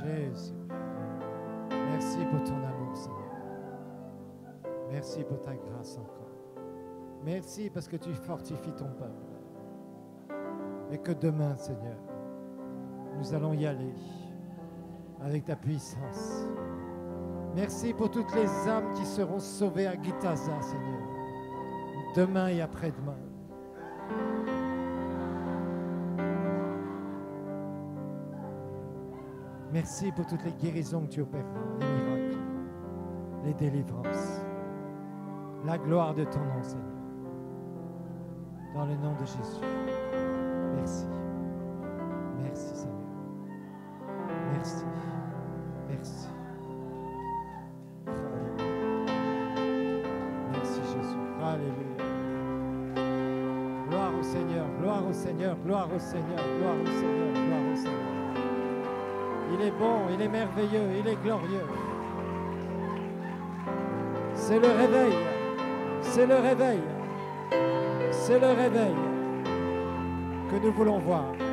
Jésus. Merci pour ton amour, Seigneur. Merci pour ta grâce encore. Merci parce que tu fortifies ton peuple. Et que demain, Seigneur, nous allons y aller avec ta puissance. Merci pour toutes les âmes qui seront sauvées à Gitaza, Seigneur, demain et après-demain. Merci pour toutes les guérisons que tu opéreras, les miracles, les délivrances, la gloire de ton nom, Seigneur. Dans le nom de Jésus. Merci. Merci, Seigneur. Merci. Merci. Merci, Jésus. Alléluia. Gloire au Seigneur, gloire au Seigneur, gloire au Seigneur, gloire au Seigneur, gloire au Seigneur. Il est bon, il est merveilleux, il est glorieux. C'est le réveil, c'est le réveil, c'est le réveil que nous voulons voir.